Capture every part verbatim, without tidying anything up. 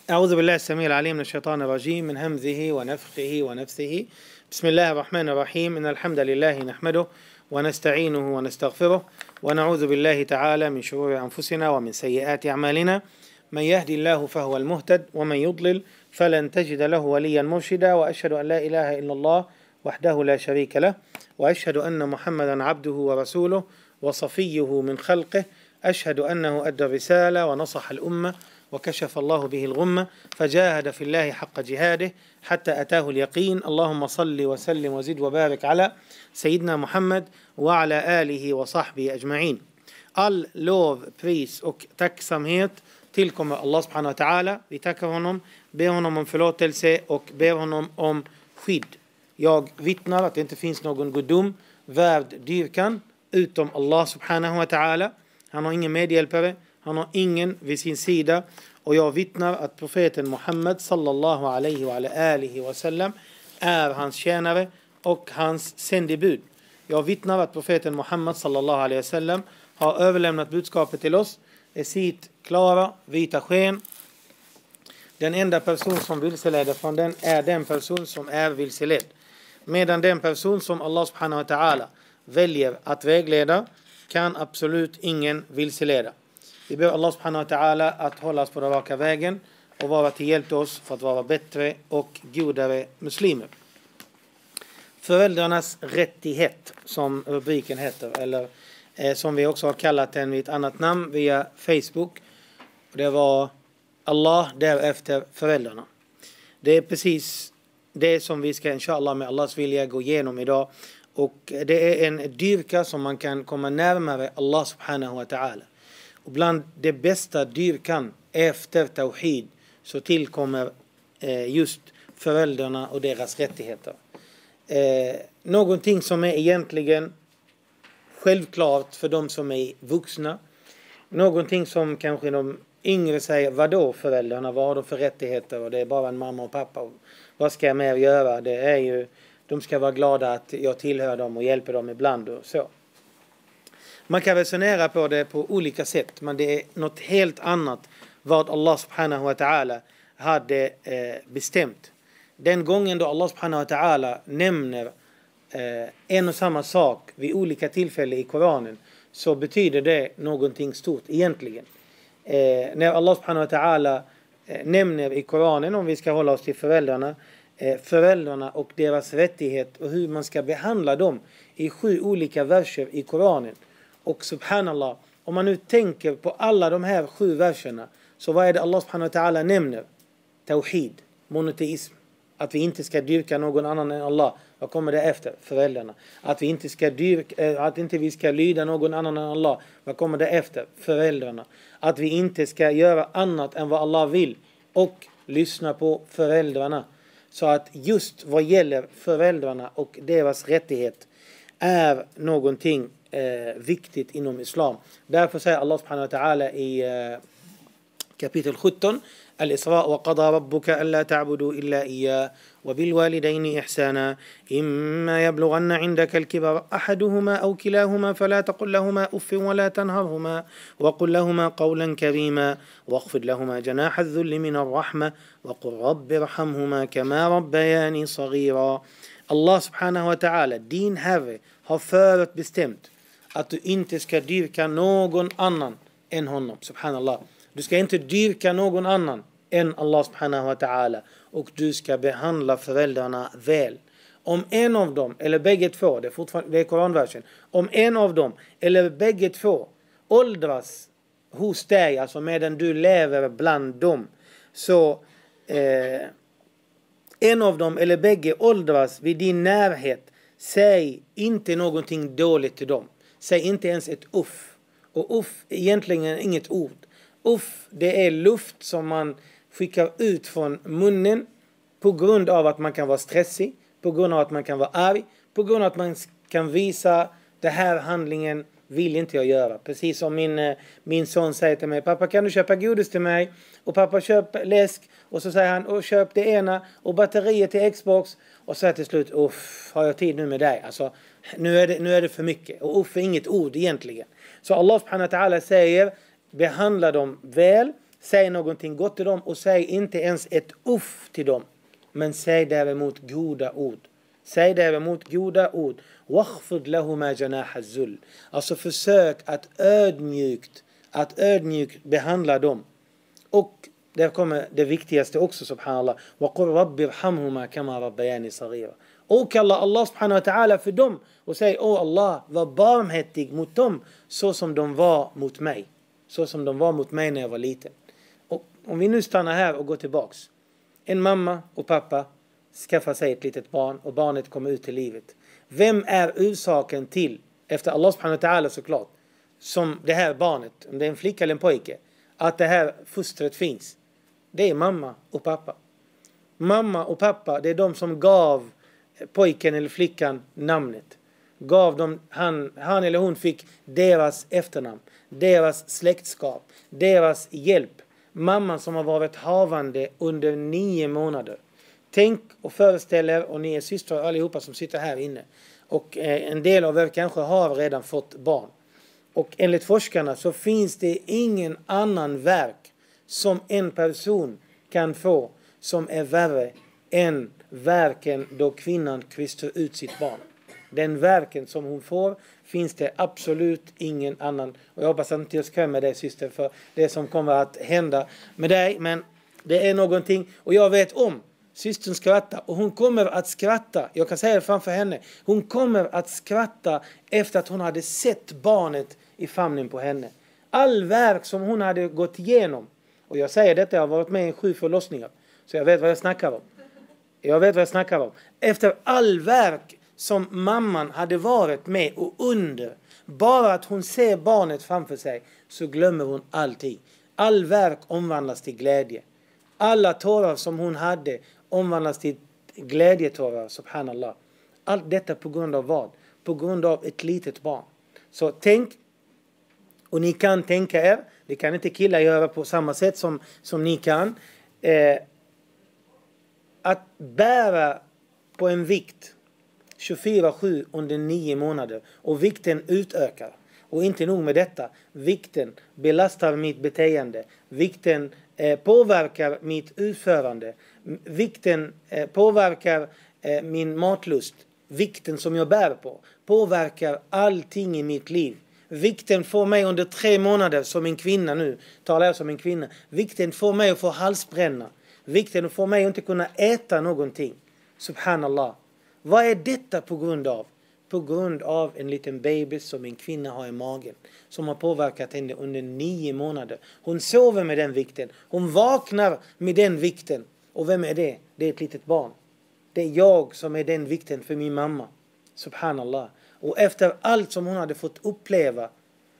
أعوذ بالله السميع العليم من الشيطان الرجيم من همزه ونفخه ونفثه. بسم الله الرحمن الرحيم. إن الحمد لله نحمده ونستعينه ونستغفره ونعوذ بالله تعالى من شرور أنفسنا ومن سيئات أعمالنا. من يهدي الله فهو المهتد ومن يضلل فلن تجد له وليا مرشدا. وأشهد أن لا إله إلا الله وحده لا شريك له، وأشهد أن محمدا عبده ورسوله وصفيه من خلقه. أشهد أنه أدى الرسالة ونصح الأمة وكشف الله به الغمة، فجاهد في الله حق جهاده حتى أتاه اليقين. اللهم صل وسلم وزد وبارك على سيدنا Muhammad وعلى آله وصحبه أجمعين. All lov, pris och tacksamhet tillkommer Allah subhanahu wa ta'ala. Vi tackar honom, ber honom om förlåtelse och ber honom om skydd. Jag vittnar att det inte finns någon gudom värd dyrkan utom Allah subhanahu wa ta'ala. Han har ingen medhjälpare, han har ingen vid sin sida. Och jag vittnar att profeten Muhammad sallallahu alaihi wa alihi wa sallam är hans tjänare och hans sändebud. Jag vittnar att profeten Muhammad sallallahu alaihi wa sallam har överlämnat budskapet till oss i sitt klara vita sken. Den enda person som vilseleder från den är den person som är vilseledd. Medan den person som Allah subhanahu wa ta'ala väljer att vägleda kan absolut ingen vilseleda. Vi ber Allah subhanahu wa ta'ala att hålla oss på den raka vägen och vara till hjälp till oss för att vara bättre och godare muslimer. Föräldrarnas rättighet, som rubriken heter, eller eh, som vi också har kallat den vid ett annat namn via Facebook. Det var Allah, därefter föräldrarna. Det är precis det som vi ska inshallah med Allahs vilja gå igenom idag. Och det är en dyrka som man kan komma närmare Allah subhanahu wa ta'ala. Och bland det bästa dyrkan efter tawhid så tillkommer eh, just föräldrarna och deras rättigheter. Eh, någonting som är egentligen självklart för de som är vuxna. Någonting som kanske de yngre säger, vadå föräldrarna, vad har de för rättigheter? Och det är bara en mamma och pappa. Och vad ska jag mer göra? Det är ju, de ska vara glada att jag tillhör dem och hjälper dem ibland och så. Man kan resonera på det på olika sätt, men det är något helt annat vad Allah subhanahu wa ta'ala hade eh, bestämt. Den gången då Allah subhanahu wa ta'ala nämner eh, en och samma sak vid olika tillfällen i Koranen, så betyder det någonting stort egentligen. Eh, när Allah subhanahu wa ta'ala eh, nämner i Koranen, om vi ska hålla oss till föräldrarna, eh, föräldrarna och deras rättighet och hur man ska behandla dem i sju olika verser i Koranen. Och subhanallah, om man nu tänker på alla de här sju verserna, så vad är det Allah subhanahu wa ta'ala nämner? Tawhid, monoteism. Att vi inte ska dyrka någon annan än Allah. Vad kommer det efter? Föräldrarna. Att vi inte ska dyrka, att inte vi ska lyda någon annan än Allah. Vad kommer det efter? Föräldrarna. Att vi inte ska göra annat än vad Allah vill. Och lyssna på föräldrarna. Så att just vad gäller föräldrarna och deras rättighet är någonting eh, viktigt inom islam. Därför säger Allah subhanahu wa ta'ala i eh, kapitel sjutton: الإسراء وقضى ربك ألا تعبدوا إلا إياه وبالوالدين إحسانا إما يبلغن عندك الكبر أحدهما أو كلاهما فلا تقل لهما أف ولا تنهرهما وقل لهما قولا كريما واخفض لهما جناح الذل من الرحمة وقل رب ارحمهما كما ربياني صغيرا. Allah subhanahu wa ta'ala, din herre, har förut bestämt att du inte ska dyrka någon annan än honom. Subhanallah. Du ska inte dyrka någon annan än Allah subhanahu wa ta'ala. Och du ska behandla föräldrarna väl. Om en av dem, eller bägge två, det är fortfarande det är koranversen. Om en av dem, eller bägge två, åldras hos dig, alltså medan du lever bland dem, så eh, en av dem eller bägge åldras vid din närhet, säg inte någonting dåligt till dem. Säg inte ens ett uff. Och uff är egentligen inget ord. Uff, det är luft som man skickar ut från munnen på grund av att man kan vara stressig, på grund av att man kan vara arg, på grund av att man kan visa det här handlingen vill inte jag göra. Precis som min, min son säger till mig: pappa, kan du köpa godis till mig? Och pappa köper läsk. Och så säger han: och köp det ena. Och batteriet till Xbox. Och så säger till slut: uff, har jag tid nu med dig? Alltså, nu är det, nu är det för mycket. Och uff är inget ord egentligen. Så Allah subhanahu wa ta'ala säger: behandla dem väl Säg någonting gott till dem och säg inte ens ett uff till dem. Men säg däremot goda ord. Säg däremot goda ord. Wakhfid lahuma janaha zull. Alltså försök att ödmjukt, att ödmjukt behandla dem. Och där kommer det viktigaste också, subhanallah. Wa qur rabbi irhamhuma kama rabbayani saghira. Och kalla Allah subhanahu wa ta'ala för dem och säg: åh Allah, var barmhärtig mot dem så som de var mot mig. Så som de var mot mig när jag var liten. Och om vi nu stannar här och går tillbaks. En mamma och pappa skaffar sig ett litet barn och barnet kommer ut till livet. Vem är orsaken till, efter Allah subhanahu wa ta'ala såklart, som det här barnet, om det är en flicka eller en pojke, att det här fostret finns? Det är mamma och pappa. Mamma och pappa, det är de som gav pojken eller flickan namnet. Gav dem, han, han eller hon fick deras efternamn, deras släktskap, deras hjälp. Mamman som har varit havande under nio månader. Tänk och föreställ er, och ni är systrar allihopa som sitter här inne. Och eh, en del av er kanske har redan fått barn. Och enligt forskarna så finns det ingen annan verk som en person kan få som är värre än verken då kvinnan krystar ut sitt barn. Den verken som hon får finns det absolut ingen annan. Och jag hoppas att inte jag skrämmer dig, syster, för det som kommer att hända med dig. Men det är någonting, och jag vet om systern skrattar, och hon kommer att skratta. Jag kan säga det framför henne. Hon kommer att skratta efter att hon hade sett barnet i famnen på henne. All verk som hon hade gått igenom. Och jag säger detta, jag har varit med i sju förlossningar. Så jag vet vad jag snackar om. Jag vet vad jag snackar om. Efter all verk som mamman hade varit med och under. Bara att hon ser barnet framför sig så glömmer hon allting. All verk omvandlas till glädje. Alla tårar som hon hade omvandlas till glädjetårar, subhanallah. Allt detta på grund av vad? På grund av ett litet barn. Så tänk, och ni kan tänka er, det kan inte killar göra på samma sätt som, som ni kan, eh, att bära på en vikt tjugofyra sju under nio månader och vikten utökar. Och inte nog med detta, vikten belastar mitt beteende, vikten eh, påverkar mitt utförande, vikten eh, påverkar eh, min matlust, vikten som jag bär på påverkar allting i mitt liv. Vikten får mig under tre månader som en kvinna, nu talar jag som en kvinna, vikten får mig att få halsbränna, vikten får mig att inte kunna äta någonting. Subhanallah. Vad är detta på grund av? På grund av en liten baby som en kvinna har i magen. Som har påverkat henne under nio månader. Hon sover med den vikten. Hon vaknar med den vikten. Och vem är det? Det är ett litet barn. Det är jag som är den vikten för min mamma. Subhanallah. Och efter allt som hon hade fått uppleva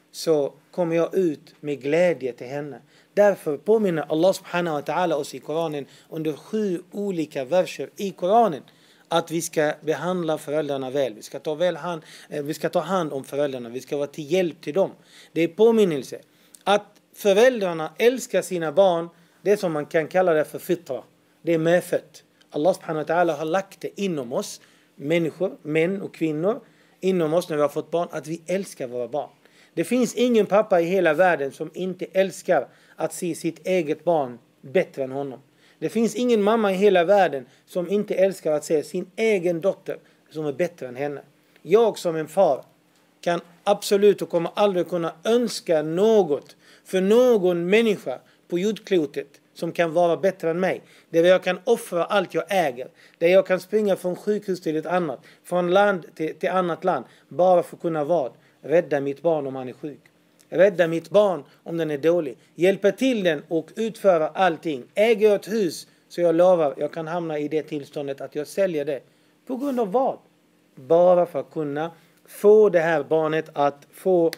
så kommer jag ut med glädje till henne. Därför påminner Allah subhanahu wa ta'ala oss i Koranen under sju olika verser i Koranen att vi ska behandla föräldrarna väl. Vi ska ta väl hand, vi ska ta hand om föräldrarna. Vi ska vara till hjälp till dem. Det är påminnelse att föräldrarna älskar sina barn. Det är som man kan kalla det för fitra. Det är medfött. Allah subhanahu wa ta'ala har lagt det inom oss, människor, män och kvinnor, inom oss när vi har fått barn, att vi älskar våra barn. Det finns ingen pappa i hela världen som inte älskar att se sitt eget barn bättre än honom. Det finns ingen mamma i hela världen som inte älskar att se sin egen dotter som är bättre än henne. Jag som en far kan absolut och kommer aldrig kunna önska något för någon människa på jordklotet som kan vara bättre än mig. Där jag kan offra allt jag äger. Där jag kan springa från sjukhus till ett annat. Från land till, till annat land. Bara för att kunna vad? Rädda mitt barn om han är sjuk. Rädda mitt barn om den är dålig. Hjälpa till den och utföra allting. Äger jag ett hus så jag lovar jag kan hamna i det tillståndet att jag säljer det. På grund av vad? Bara för att kunna få det här barnet att få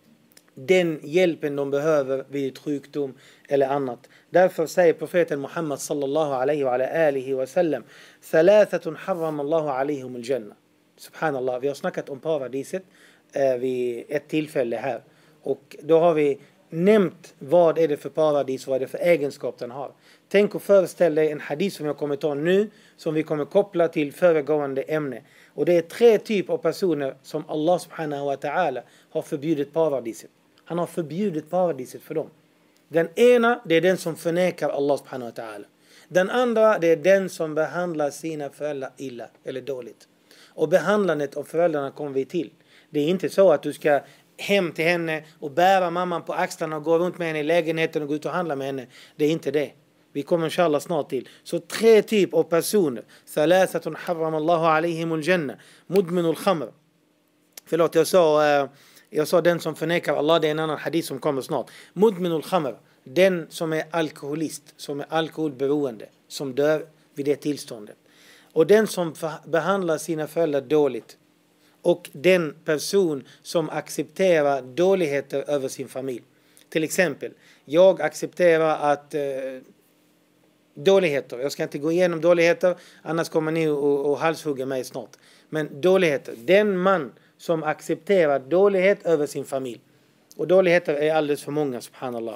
den hjälpen de behöver vid sjukdom eller annat. Därför säger profeten Muhammad sallallahu alaihi wa alihi wa sallam: Thalathatun harram Allahu alaihim al-jannah. Subhanallah, vi har snackat om paradiset eh, vid ett tillfälle här. Och då har vi nämnt vad är det för paradis, vad är det för egenskap den har. Tänk och föreställ dig en hadith som jag kommer ta nu, som vi kommer koppla till föregående ämne. Och det är tre typer av personer som Allah subhanahu wa ta'ala har förbjudit paradiset. Han har förbjudit paradiset för dem. Den ena, det är den som förnekar Allah subhanahu wa ta'ala. Den andra, det är den som behandlar sina föräldrar illa eller dåligt. Och behandlandet av föräldrarna kommer vi till. Det är inte så att du ska hem till henne och bära mamman på axlarna och gå runt med henne i lägenheten och gå ut och handla med henne. Det är inte det. Vi kommer inshallah snart till. Så tre typer av personer. Thalathatun harramallahu alayhimul janna. Mudminul khamr. Förlåt, jag sa, jag sa den som förnekar Allah. Det är en annan hadith som kommer snart. Mudminul khamr. Den som är alkoholist. Som är alkoholberoende. Som dör vid det tillståndet. Och den som behandlar sina föräldrar dåligt. Och den person som accepterar dåligheter över sin familj. Till exempel, jag accepterar att eh, dåligheter, jag ska inte gå igenom dåligheter, annars kommer ni och, och halshugga mig snart. Men dåligheter, den man som accepterar dålighet över sin familj. Och dåligheter är alldeles för många, subhanallah.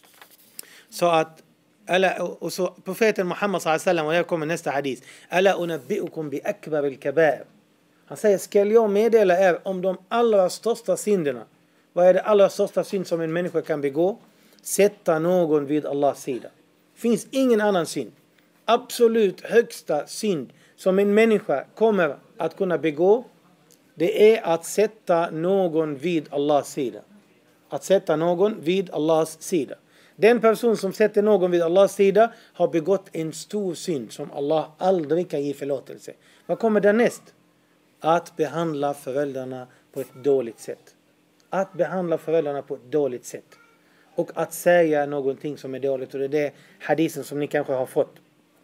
Så att, eller, och så profeten Muhammad sallallahu alaihi wasallam, och jag kommer nästa hadith. Alla unabbi'ukum bi akbar al-kaba'ir. Han säger, ska jag meddela er om de allra största synderna? Vad är det allra största synd som en människa kan begå? Sätta någon vid Allahs sida. Det finns ingen annan synd. Absolut högsta synd som en människa kommer att kunna begå, det är att sätta någon vid Allahs sida. Att sätta någon vid Allahs sida. Den person som sätter någon vid Allahs sida har begått en stor synd som Allah aldrig kan ge förlåtelse. Vad kommer därnäst? Att behandla föräldrarna på ett dåligt sätt. Att behandla föräldrarna på ett dåligt sätt. Och att säga någonting som är dåligt. Och det är det hadisen som ni kanske har fått.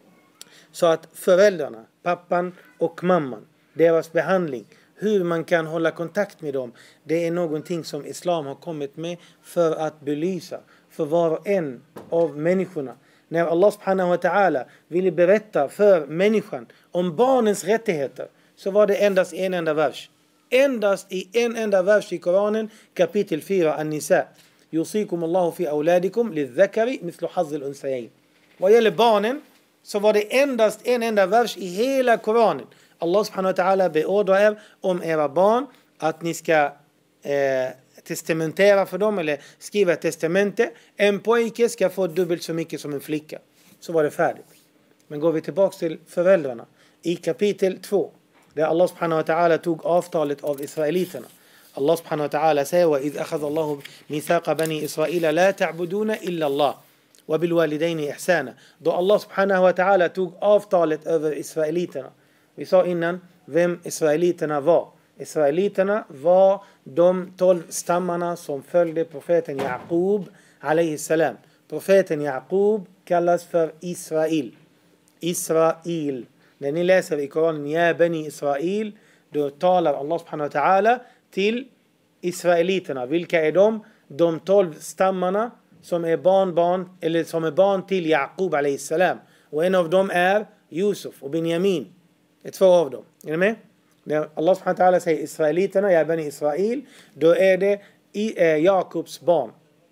Så att föräldrarna, pappan och mamman, deras behandling, hur man kan hålla kontakt med dem, det är någonting som islam har kommit med för att belysa för var och en av människorna. När Allah subhanahu wa ta'ala ville berätta för människan om barnens rättigheter, så var det endast en enda vers. Endast i en enda vers i Koranen, kapitel fyra, An-Nisa. Yusikum Allahu fi awladikum lidhakari mithlu hazzil unsayayn. Vad gäller barnen så var det endast en enda vers i hela Koranen. Allah subhanahu wa ta'ala beordrar er om era barn att ni ska eh, testamentera för dem eller skriva ett testamente. En pojke ska få dubbelt så mycket som en flicka. Så var det färdigt. Men går vi tillbaka till föräldrarna. I kapitel två. Där Allah subhanahu wa ta'ala tog avtalet av israeliterna. Allah subhanahu wa ta'ala säger وَإِذْ أَخَذَ اللَّهُ مِيثَاقَ بَنِي إِسْرَائِيلَ لَا تَعْبُدُونَ إِلَّا اللَّهِ وَبِالْوَالِدَيْنِ إِحْسَانًا. Då Allah subhanahu wa ta'ala tog avtalet över israeliterna. Vi sa innan vem israeliterna var. Israeliterna var de tolv stammarna som följde profeten Jaqub alayhi salam. Profeten Jaqub kallas för Israel. Israel. När ni läser i Koranen Ja Bani Israel, då talar Allah subhanahu wa ta'ala till israeliterna. Vilka är de? De tolv stammarna som är barnbarn eller som är barn till Jaqub alayhi salam. Och en av dem är Yusuf och Benjamin. Det är två av dem. Är ni med? När Allah subhanahu wa ta'ala säger israeliterna, Ja Bani Israel, då är det i, eh, Jakobs barn.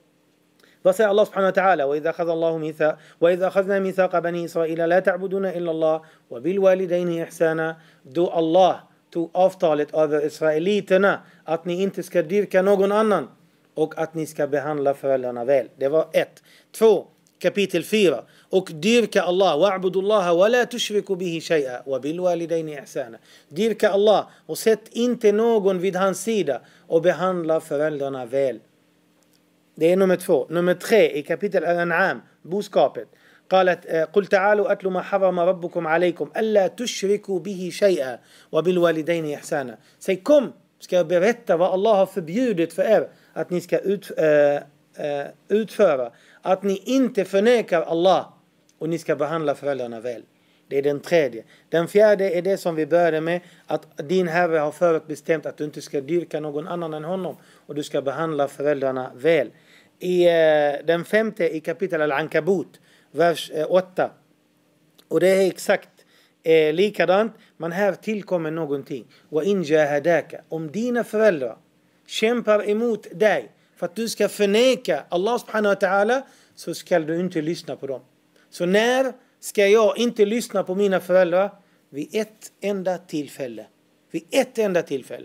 Vad säger Allah subhanahu wa ta'ala? وَإِذَا أَخَذَ اللَّهُ مِيثَاقَ وَإِذَا أَخَذْنَا مِيثَاقَ بَنِي إِسْرَائِيلَ لَا تَعْبُدُونَ إِلَّا اللَّهَ وَبِالْوَالِدَيْنِ إِحْسَانًا. Då Allah tog avtalet över israeliterna att ni inte ska dyrka någon annan och att ni ska behandla föräldrarna väl. Det var ett. Två. Kapitel fyra. Och dyrka Allah. وَعْبُدُ اللَّهَ وَلَا تُشْرِكُ بِهِ شَيْئًا وَبِالْوَالِدَيْنِ إِحْسَانًا. Dyrka Allah och sätt inte någon vid hans sida och behandla föräldrarna väl. Det är nummer två. Nummer tre i kapitel Al-An'am, boskapet. قالت قل تعالوا أتلوا ما حرم ربكم عليكم ألا تشركوا به شيئا وبالوالدين إحسانا. Säg kom, ska jag berätta vad Allah har förbjudit för er att ni ska ut, äh, äh, utföra. Att ni inte förnekar Allah och ni ska behandla föräldrarna väl. Det är den tredje. Den fjärde är det som vi började med. Att din herre har förutbestämt att du inte ska dyrka någon annan än honom. Och du ska behandla föräldrarna väl. I eh, den femte i kapitel Al-Ankabut, vers eh, åtta. Och det är exakt eh, likadant. Men här tillkommer någonting. Wa in jahadaka. Om dina föräldrar kämpar emot dig för att du ska förneka Allah subhanahu wa ta'ala, så ska du inte lyssna på dem. Så när ska jag inte lyssna på mina föräldrar? Vid ett enda tillfälle. Vid ett enda tillfälle.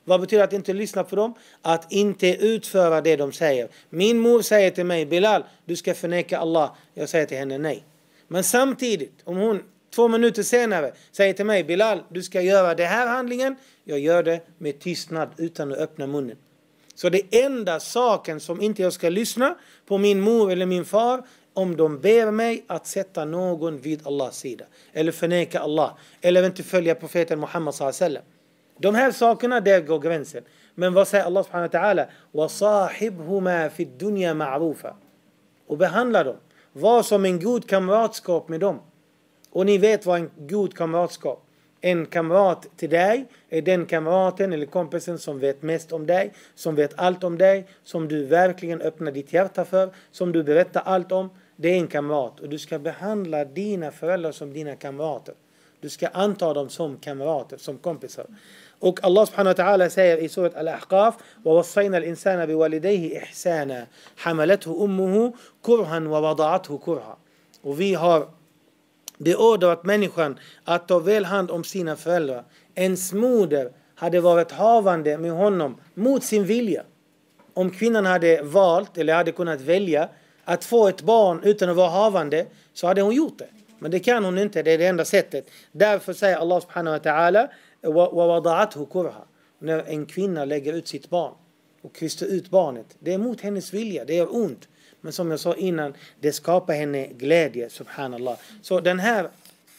Vad betyder att inte lyssna på dem? Att inte utföra det de säger. Min mor säger till mig, Bilal, du ska förneka Allah. Jag säger till henne nej. Men samtidigt, om hon två minuter senare säger till mig, Bilal, du ska göra det här handlingen. Jag gör det med tystnad utan att öppna munnen. Så det enda saken som inte jag ska lyssna på min mor eller min far, om de ber mig att sätta någon vid Allahs sida. Eller förneka Allah. Eller inte följa profeten Muhammad sallallahu alaihi wasallam. De här sakerna, där går gränsen. Men vad säger Allah subhanahu wa ta'ala? وَصَاحِبْهُمَا فِي الدُّنْيَا مَعْرُوفًا. Och behandla dem. Var som en god kamratskap med dem. Och ni vet vad en god kamratskap. En kamrat till dig är den kamraten eller kompisen som vet mest om dig. Som vet allt om dig. Som du verkligen öppnar ditt hjärta för. Som du berättar allt om. Det är en kamrat. Och du ska behandla dina föräldrar som dina kamrater. Du ska anta dem som kamrater, som kompisar. Och Allah subhanahu wa ta'ala säger i surat Al-Ahqaf: وَوَصَّيْنَا الْإِنسَانَ بِوَالِدَيْهِ إِحْسَانًا حَمَلَتْهُ أُمُّهُ كُرْهًا وَوَضَعَتْهُ كُرْهًا. Och vi har beordrat människan att ta väl hand om sina föräldrar. Ens moder hade varit havande med honom mot sin vilja. Om kvinnan hade valt eller hade kunnat välja att få ett barn utan att vara havande, så hade hon gjort det. Men det kan hon inte, det är det enda sättet. Därför säger Allah subhanahu wa ta'ala: وَوَضَعَتْهُ كُرْهًا. När en kvinna lägger ut sitt barn och kristar ut barnet, det är mot hennes vilja, det är ont. Men som jag sa innan, det skapar henne glädje, subhanallah. Så den här,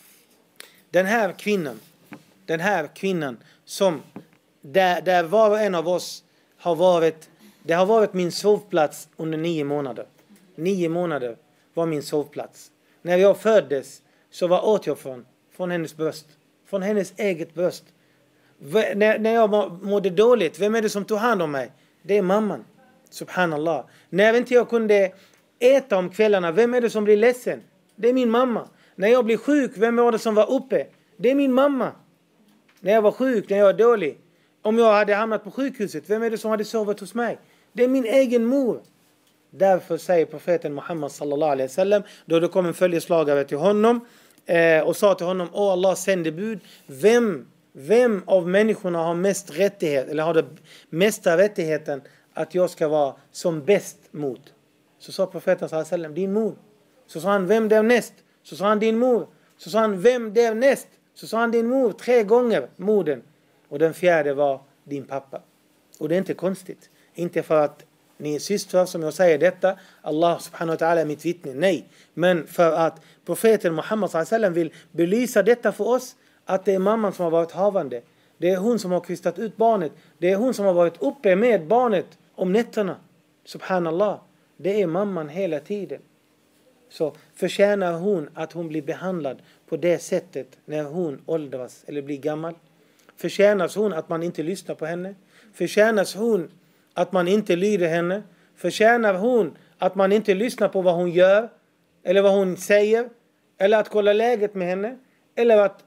den här kvinnan, den här kvinnan som, där, där var och en av oss har varit, det har varit min sovplats under nio månader. Nio månader var min sovplats. När jag föddes så var åt jag från, från hennes bröst. Från hennes eget bröst. V- när, när jag mådde dåligt, vem är det som tog hand om mig? Det är mamman. Subhanallah. När inte jag kunde äta om kvällarna, vem är det som blir ledsen? Det är min mamma. När jag blir sjuk, vem var det som var uppe? Det är min mamma. När jag var sjuk, när jag var dålig. Om jag hade hamnat på sjukhuset, vem är det som hade sovit hos mig? Det är min egen mor. Därför säger profeten Muhammad sallallahu alaihi wasallam, då det kom en följeslagare till honom eh, och sa till honom: Åh, Allah sände bud, vem, vem av människorna har mest rättighet, eller har det mesta rättigheten att jag ska vara som bäst mot? Så sa profeten sallallahu alaihi wasallam: din mor. Så sa han: vem därnäst? Så sa han: din mor. Så sa han: vem därnäst? Så sa han: din mor. Tre gånger modern. Och den fjärde var din pappa. Och det är inte konstigt. Inte för att ni är systrar som jag säger detta. Allah subhanahu wa ta'ala är mitt vittne. Nej. Men för att profeten Muhammad sallallahu alaihi wasallam vill belysa detta för oss. Att det är mamman som har varit havande. Det är hon som har kristat ut barnet. Det är hon som har varit uppe med barnet om nätterna. Subhanallah. Det är mamman hela tiden. Så förtjänar hon att hon blir behandlad på det sättet när hon åldras eller blir gammal? Förtjänas hon att man inte lyssnar på henne? Förtjänas hon att man inte lyder henne? Förtjänar hon att man inte lyssnar på vad hon gör? Eller vad hon säger? Eller att kolla läget med henne? Eller att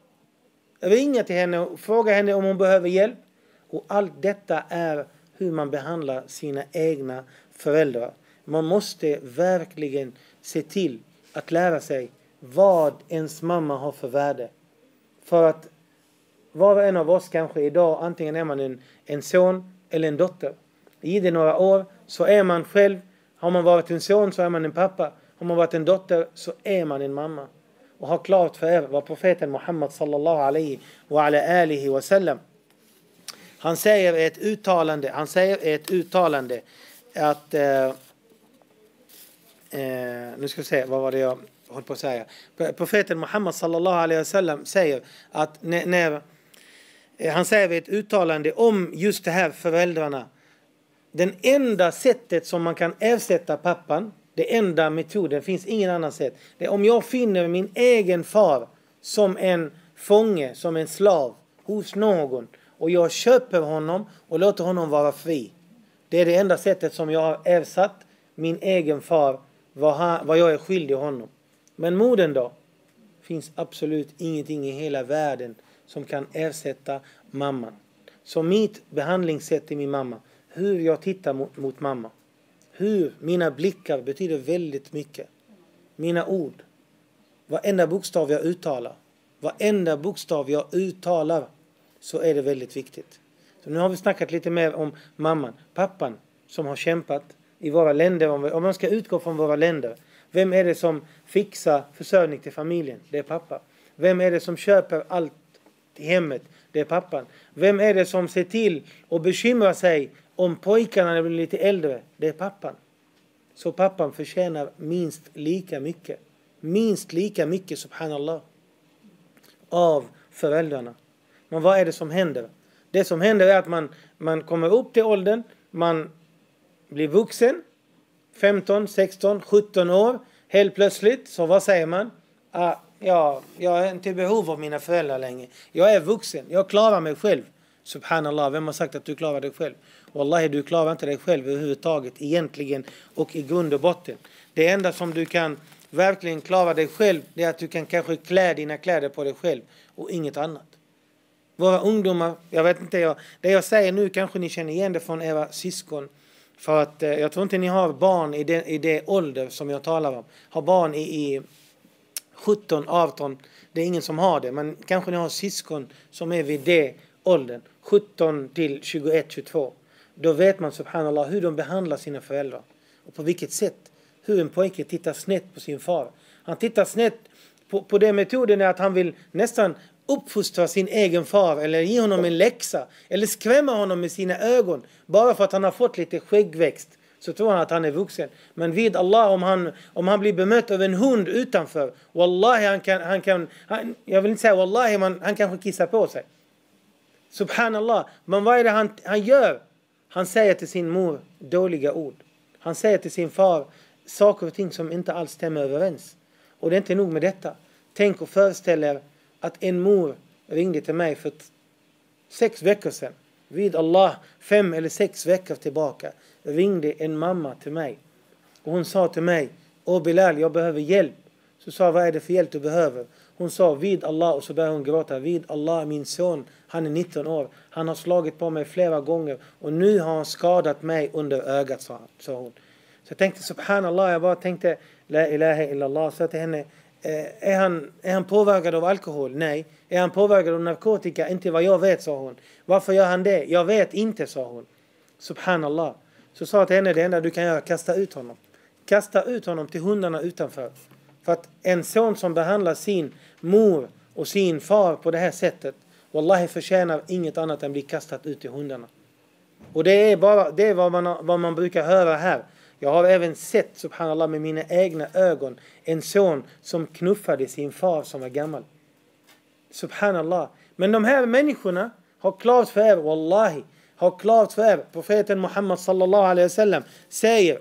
ringa till henne och fråga henne om hon behöver hjälp? Och allt detta är hur man behandlar sina egna föräldrar. Man måste verkligen se till att lära sig vad ens mamma har för värde. För att var och en av oss kanske idag, antingen är man en, en son eller en dotter. I det några år så är man själv, har man varit en son så är man en pappa. Har man varit en dotter så är man en mamma. Och ha klart för er vad profeten Muhammad sallallahu alaihi wa ala alihi wa sallam, han säger ett uttalande, han säger ett uttalande att eh, eh, nu ska vi se, vad var det jag höll på att säga. Profeten Muhammad sallallahu alaihi wa sallam säger att när, när han säger ett uttalande om just det här föräldrarna. Den enda sättet som man kan ersätta pappan, det enda metoden, finns ingen annan sätt. Det är om jag finner min egen far som en fånge, som en slav hos någon. Och jag köper honom och låter honom vara fri. Det är det enda sättet som jag har ersatt min egen far, vad, han, vad jag är skyldig honom. Men modern då? Finns absolut ingenting i hela världen som kan ersätta mamman. Så mitt behandlingssätt till min mamma, hur jag tittar mot, mot mamma, hur mina blickar betyder väldigt mycket. Mina ord, varenda bokstav jag uttalar, varenda bokstav jag uttalar, så är det väldigt viktigt. Så nu har vi snackat lite mer om mamman. Pappan som har kämpat i våra länder. Om man ska utgå från våra länder. Vem är det som fixar försörjning till familjen? Det är pappa. Vem är det som köper allt i hemmet? Det är pappan. Vem är det som ser till och bekymrar sig om pojkarna när de blir lite äldre? Det är pappan. Så pappan förtjänar minst lika mycket. Minst lika mycket, subhanallah, av föräldrarna. Men vad är det som händer? Det som händer är att man, man kommer upp till åldern. Man blir vuxen. femton, sexton, sjutton år. Helt plötsligt, så vad säger man? Ah, ja, jag är inte i behov av mina föräldrar längre. Jag är vuxen. Jag klarar mig själv. Subhanallah, vem har sagt att du klarar dig själv? Wallahi, du klarar inte dig själv överhuvudtaget. Egentligen och i grund och botten. Det enda som du kan verkligen klara dig själv, det är att du kan kanske klä dina kläder på dig själv. Och inget annat. Våra ungdomar, jag vet inte, jag, det jag säger nu kanske ni känner igen det från era syskon. För att eh, jag tror inte ni har barn i det, i det ålder som jag talar om. Har barn i, i sjutton, arton, det är ingen som har det. Men kanske ni har syskon som är vid det åldern. sjutton till tjugoett, tjugotvå. Då vet man, subhanallah, hur de behandlar sina föräldrar. Och på vilket sätt. Hur en pojke tittar snett på sin far. Han tittar snett på, på den metoden är att han vill nästan uppfostra sin egen far. Eller ge honom en läxa. Eller skrämma honom med sina ögon. Bara för att han har fått lite skäggväxt. Så tror han att han är vuxen. Men vid Allah, om han, om han blir bemött av en hund utanför. Wallahi, han kan, han kan han, jag vill inte säga wallahi, men han kanske kissar på sig. Subhanallah. Men vad är det han, han gör? Han säger till sin mor dåliga ord. Han säger till sin far saker och ting som inte alls stämmer överens. Och det är inte nog med detta. Tänk och föreställ er att en mor ringde till mig för sex veckor sedan. Vid Allah, fem eller sex veckor tillbaka, ringde en mamma till mig. Och hon sa till mig, åh Bilal, jag behöver hjälp. Så sa, vad är det för hjälp du behöver? Hon sa, vid Allah, och så började hon gråta. Vid Allah, min son, han är nitton år. Han har slagit på mig flera gånger. Och nu har han skadat mig under ögat, sa, sa hon. Så jag tänkte, subhanallah, jag bara tänkte, la ilaha illallah, sa till henne, är han, är han påverkad av alkohol? Nej. Är han påverkad av narkotika? Inte vad jag vet, sa hon. Varför gör han det? Jag vet inte, sa hon. Subhanallah. Så sa jag till henne, det enda du kan göra, kasta ut honom. Kasta ut honom till hundarna utanför. För att en son som behandlar sin mor och sin far på det här sättet, wallahi, förtjänar inget annat än bli kastat ut till hundarna. Och det är bara det är vad man, vad man brukar höra här. Jag har även sett, subhanallah, med mina egna ögon en son som knuffade sin far som var gammal. Subhanallah. Men de här människorna har klart för er, wallahi, har klart för er. Profeten Muhammad sallallahu alaihi wasallam säger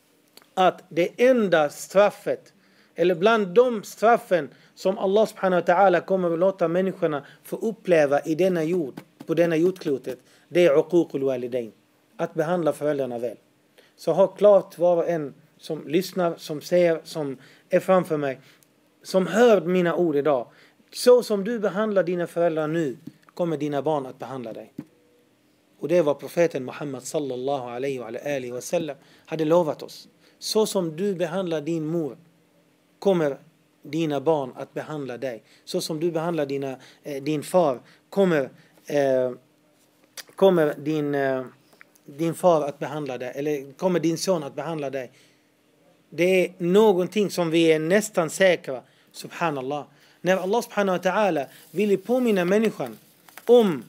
att det enda straffet, eller bland de straffen som Allah subhanahu wa ta'ala kommer att låta människorna få uppleva i denna jord, på denna jordklotet, det är uququl walidain. Att behandla föräldrarna väl. Så ha klart var och en som lyssnar, som ser, som är framför mig, som hör mina ord idag. Så som du behandlar dina föräldrar nu, kommer dina barn att behandla dig. Och det var profeten Muhammad sallallahu alaihi wa alihi wa sallam hade lovat oss. Så som du behandlar din mor, kommer dina barn att behandla dig. Så som du behandlar dina, eh, din far, kommer, eh, kommer din... Eh, din far att behandla dig, eller kommer din son att behandla dig. Det är någonting som vi är nästan säkra, subhanallah. När Allah subhanahu wa ta'ala vill påminna människan om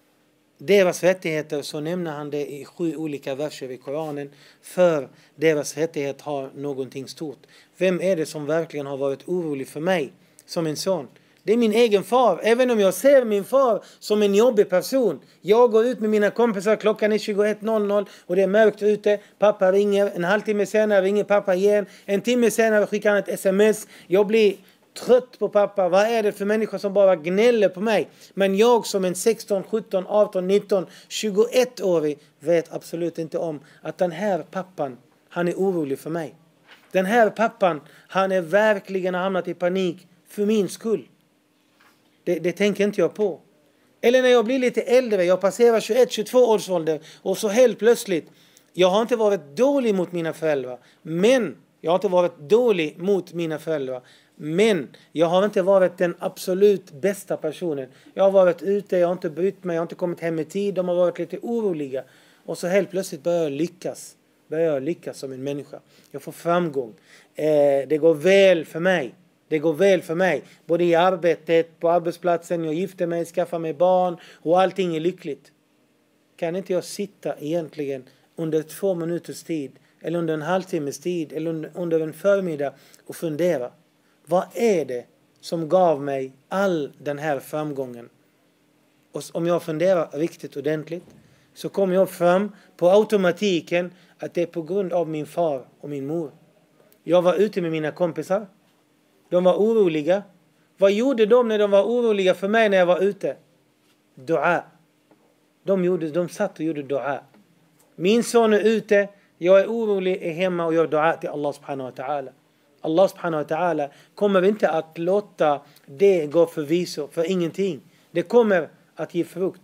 deras rättigheter, så nämner han det i sju olika verser i Koranen. För deras rättighet har någonting stort. Vem är det som verkligen har varit orolig för mig som en son? Det är min egen far. Även om jag ser min far som en jobbig person. Jag går ut med mina kompisar, klockan är tjugoett noll noll och det är mörkt ute. Pappa ringer, en halvtimme senare ringer pappa igen. En timme senare skickar han ett sms. Jag blir trött på pappa. Vad är det för människor som bara gnäller på mig? Men jag som en sexton, sjutton, arton, nitton, tjugoett-årig vet absolut inte om att den här pappan, han är orolig för mig. Den här pappan, han är verkligen hamnat i panik för min skull. Det, det tänker inte jag på. Eller när jag blir lite äldre, jag passerar tjugoett tjugotvå års ålder och så helt plötsligt, jag har inte varit dålig mot mina föräldrar, men jag har inte varit dålig mot mina föräldrar. Men jag har inte varit den absolut bästa personen. Jag har varit ute, jag har inte brytt mig, jag har inte kommit hem i tid. De har varit lite oroliga. Och så helt plötsligt börjar jag lyckas. Börjar jag lyckas som en människa. Jag får framgång. Eh, det går väl för mig. Det går väl för mig. Både i arbetet, på arbetsplatsen, jag gifter mig, skaffar mig barn. Och allting är lyckligt. Kan inte jag sitta egentligen under två minuters tid. Eller under en halvtimmes tid. Eller under, under en förmiddag och fundera. Vad är det som gav mig all den här framgången? Och om jag funderar riktigt ordentligt så kommer jag fram på automatiken att det är på grund av min far och min mor. Jag var ute med mina kompisar. De var oroliga. Vad gjorde de när de var oroliga för mig när jag var ute? Dua. De, gjorde, de satt och gjorde dua. Min son är ute. Jag är orolig, är hemma och gör dua till Allah subhanahu wa ta'ala. Allah subhanahu wa ta'ala kommer inte att låta det gå förvisso för ingenting. Det kommer att ge frukt.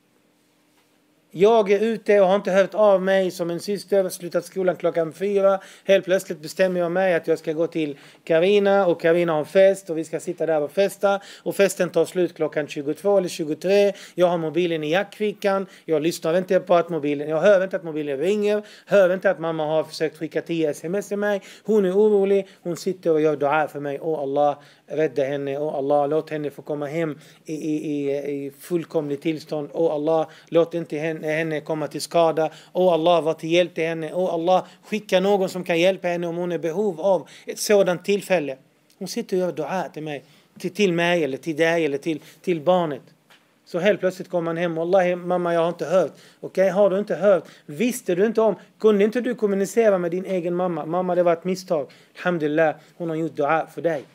Jag är ute och har inte hört av mig som en syster. Slutat skolan klockan fyra. Helt plötsligt bestämmer jag mig att jag ska gå till Karina. Och Karina har fest och vi ska sitta där och festa. Och festen tar slut klockan tjugotvå eller tjugotre. Jag har mobilen i jackfickan. Jag lyssnar inte på att mobilen. Jag hör inte att mobilen ringer. Hör inte att mamma har försökt skicka tio sms till mig. Hon är orolig. Hon sitter och gör dua för mig. Åh Allah, rädda henne. Åh Allah, låt henne få komma hem i, i, i, i fullkomligt tillstånd. Åh Allah, låt inte henne henne komma till skada. Åh Allah, var till hjälp till henne. Åh Allah, skicka någon som kan hjälpa henne om hon är behov av ett sådant tillfälle. Hon sitter och gör dua till mig. Till, till mig eller till dig eller till, till barnet. Så helt plötsligt kommer man hem. Wallahi, mamma, jag har inte hört. Okej, okay, har du inte hört? Visste du inte om? Kunde inte du kommunicera med din egen mamma? Mamma, det var ett misstag. Alhamdulillah, hon har gjort dua för dig.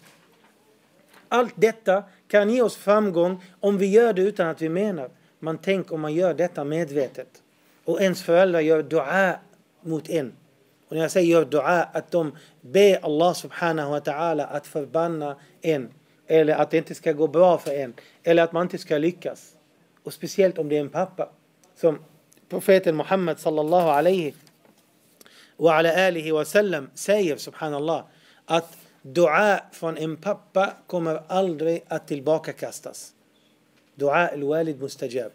Allt detta kan ge oss framgång om vi gör det utan att vi menar. Man tänker om man gör detta medvetet. Och ens föräldrar gör dua mot en. Och när jag säger gör dua, att de ber Allah subhanahu wa ta'ala att förbanna en. Eller att det inte ska gå bra för en. Eller att man inte ska lyckas. Och speciellt om det är en pappa. Som profeten Muhammad sallallahu alaihi wa ala alihi wa sallam säger subhanallah. Att dua från en pappa kommer aldrig att tillbakakastas. Dua al-walid mustajab.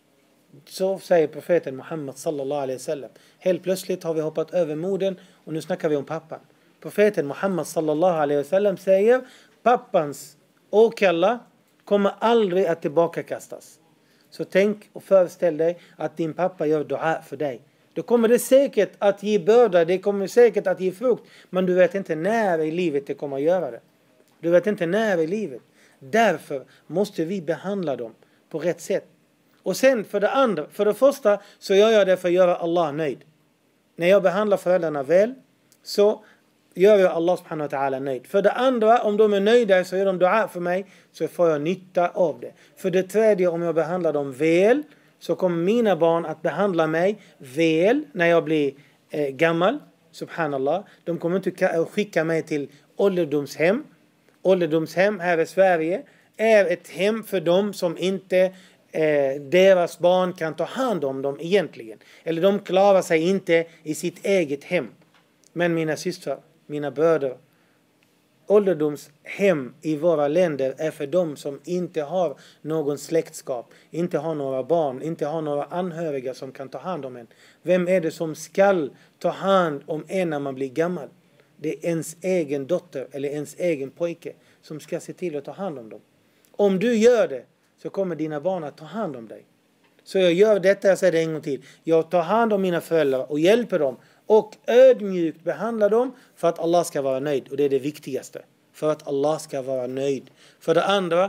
Så säger profeten Muhammad sallallahu alaihi wasallam. Helt plötsligt har vi hoppat över moden och nu snackar vi om pappan. Profeten Muhammad sallallahu alaihi wasallam säger pappans åkalla kommer aldrig att tillbakakastas. Så tänk och föreställ dig att din pappa gör dua för dig. Då kommer det säkert att ge börda, det kommer säkert att ge frukt. Men du vet inte när i livet det kommer att göra det. Du vet inte när i livet. Därför måste vi behandla dem på rätt sätt. Och sen för det andra, för det första så gör jag det för att göra Allah nöjd. När jag behandlar föräldrarna väl så gör jag Allah subhanahu wa ta'ala nöjd. För det andra, om de är nöjda så gör de dua för mig så får jag nytta av det. För det tredje, om jag behandlar dem väl så kommer mina barn att behandla mig väl när jag blir eh, gammal. Subhanallah. De kommer inte skicka mig till ålderdomshem. Ålderdomshem här i Sverige är ett hem för dem som inte eh, deras barn kan ta hand om dem egentligen. Eller de klarar sig inte i sitt eget hem. Men mina systrar, mina bröder, ålderdomshem i våra länder är för dem som inte har någon släktskap, inte har några barn, inte har några anhöriga som kan ta hand om en. Vem är det som ska ta hand om en när man blir gammal? Det är ens egen dotter eller ens egen pojke som ska se till att ta hand om dem. Om du gör det så kommer dina barn att ta hand om dig. Så jag gör detta, jag säger det en gång till. Jag tar hand om mina föräldrar och hjälper dem. Och ödmjukt behandlar dem för att Allah ska vara nöjd. Och det är det viktigaste. För att Allah ska vara nöjd. För det andra,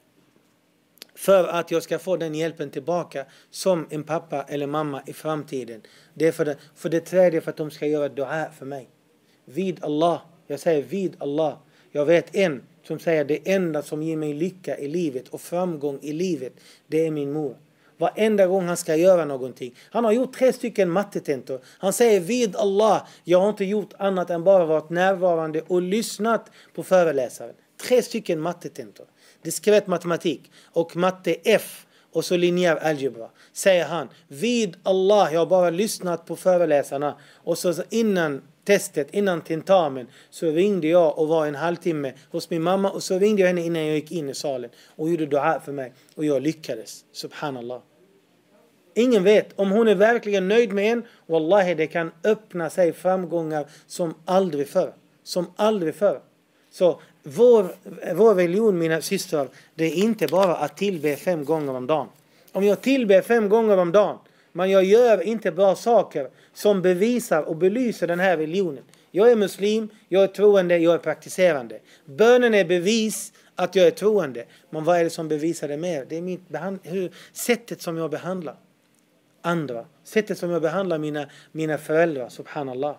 för att jag ska få den hjälpen tillbaka som en pappa eller mamma i framtiden. Det är för det, för det tredje, för att de ska göra dua för mig. Vid Allah, jag säger vid Allah. Jag vet en som säger det enda som ger mig lycka i livet och framgång i livet, det är min mor. Varenda gång han ska göra någonting. Han har gjort tre stycken mattetentor. Han säger vid Allah, jag har inte gjort annat än bara varit närvarande och lyssnat på föreläsaren. Tre stycken mattetentor. Diskret matematik och matte F och så linjär algebra. Säger han, vid Allah, jag har bara lyssnat på föreläsarna. Och så innan testet, innan tentamen, så ringde jag och var en halvtimme hos min mamma. Och så ringde jag henne innan jag gick in i salen och gjorde dua för mig. Och jag lyckades. Subhanallah. Ingen vet om hon är verkligen nöjd med en. Wallahi, det kan öppna sig framgångar som aldrig förr. Som aldrig förr. Så vår, vår religion, mina systrar, det är inte bara att tillbe fem gånger om dagen. Om jag tillber fem gånger om dagen, men jag gör inte bra saker som bevisar och belyser den här religionen. Jag är muslim, jag är troende, jag är praktiserande. Bönen är bevis att jag är troende. Men vad är det som bevisar det mer? Det är mitt behand- hur, sättet som jag behandlar andra. Sättet som jag behandlar mina, mina föräldrar, subhanallah.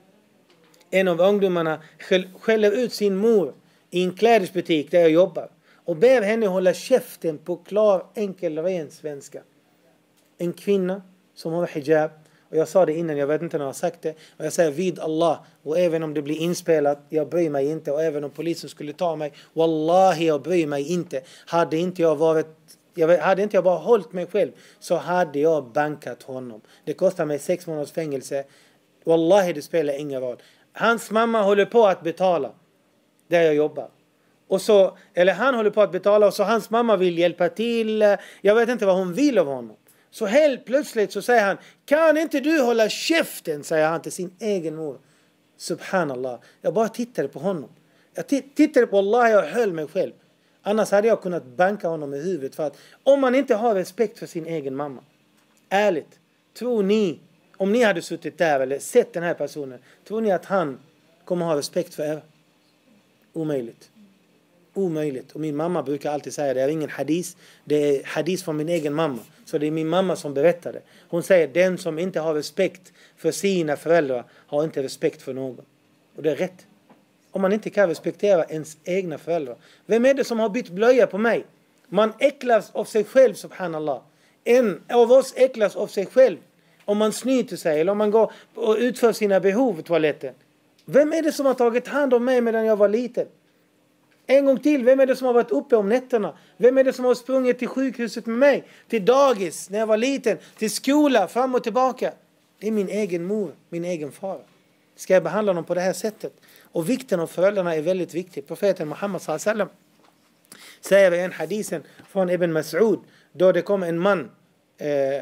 En av ungdomarna skäller ut sin mor i en klädesbutik där jag jobbar. Och ber henne hålla käften på klar, enkel, ren svenska. En kvinna som har hijab. Och jag sa det innan, jag vet inte när jag har sagt det. Och jag säger vid Allah. Och även om det blir inspelat, jag bryr mig inte. Och även om polisen skulle ta mig, wallahi, jag bryr mig inte. Hade inte jag varit... Jag hade inte jag bara hållit mig själv, så hade jag bankat honom. Det kostar mig sex månaders fängelse. Wallahi, det spelar ingen roll. Hans mamma håller på att betala där jag jobbar. Och så, eller han håller på att betala och så hans mamma vill hjälpa till. Jag vet inte vad hon vill av honom. Så helt plötsligt så säger han, kan inte du hålla käften, säger han till sin egen mor. Subhanallah. Jag bara tittade på honom. Jag tittade på Allah, jag höll mig själv. Annars hade jag kunnat banka honom i huvudet. För att om man inte har respekt för sin egen mamma. Ärligt. Tror ni, om ni hade suttit där eller sett den här personen. Tror ni att han kommer ha respekt för er? Omöjligt. Omöjligt. Och min mamma brukar alltid säga, det är ingen hadis. Det är hadis från min egen mamma. Så det är min mamma som berättar det. Hon säger, den som inte har respekt för sina föräldrar har inte respekt för någon. Och det är rätt. Om man inte kan respektera ens egna föräldrar. Vem är det som har bytt blöja på mig? Man äcklas av sig själv, subhanallah. En av oss äcklas av sig själv. Om man snyter sig eller om man går och utför sina behov i toaletten. Vem är det som har tagit hand om mig medan jag var liten? En gång till, vem är det som har varit uppe om nätterna? Vem är det som har sprungit till sjukhuset med mig? Till dagis när jag var liten? Till skola, fram och tillbaka? Det är min egen mor, min egen far. Ska jag behandla dem på det här sättet? Och vikten av föräldrarna är väldigt viktig. Profeten Muhammad sallallahu alaihi wasallam säger i en hadisen från Ibn Mas'ud, då det kom en man, eh,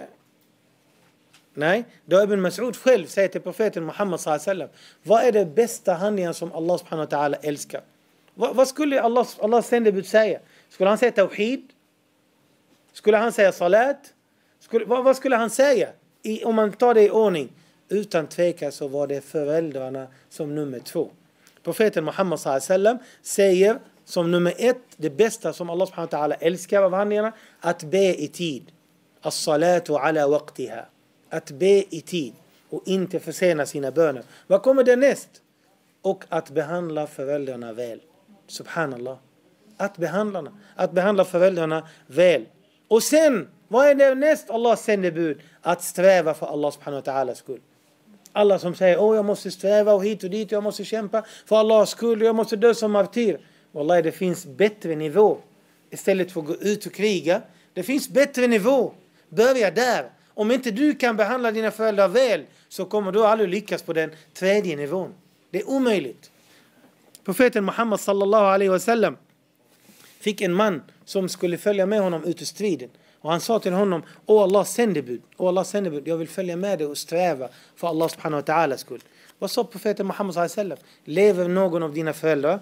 nej, då Ibn Mas'ud själv säger till profeten Muhammad sallallahu alaihi wasallam, vad är det bästa handlingen som Allah subhanahu wa ta'ala älskar? Vad, vad skulle Allah, Allahs sändebud säga? Skulle han säga tawhid? Skulle han säga salat? Skulle, vad, vad skulle han säga? I, om man tar det i ordning. Utan tvekan så var det föräldrarna som nummer två. Profeten Muhammad sallallahu alaihi wasallam säger som nummer ett, det bästa som Allah subhanahu wa ta'ala älskar av handlingarna, att be i tid. As-salatu ala waqtiha. Att be i tid och inte försena sina böner. Vad kommer det näst? Och att behandla föräldrarna väl. Subhanallah. Att behandla, att behandla föräldrarna väl. Och sen, vad är det näst Allahs sändebud? Att sträva för Allah subhanahu wa ta'ala skull. Alla som säger, åh jag måste sträva och hit och dit, jag måste kämpa för Allahs skull, jag måste dö som martyr. Wallahi, det finns bättre nivå. Istället för att gå ut och kriga. Det finns bättre nivå. Börja där. Om inte du kan behandla dina föräldrar väl, så kommer du aldrig lyckas på den tredje nivån. Det är omöjligt. Profeten Muhammad sallallahu alaihi wasallam fick en man som skulle följa med honom ut i striden. Och han sa till honom, åh Allahs sändebud, åh Allahs sändebud, jag vill följa med dig och sträva för Allah subhanahu wa ta'ala skull. Vad sa profeten Muhammad sallallahu alaihi wasallam? Lever någon av dina föräldrar?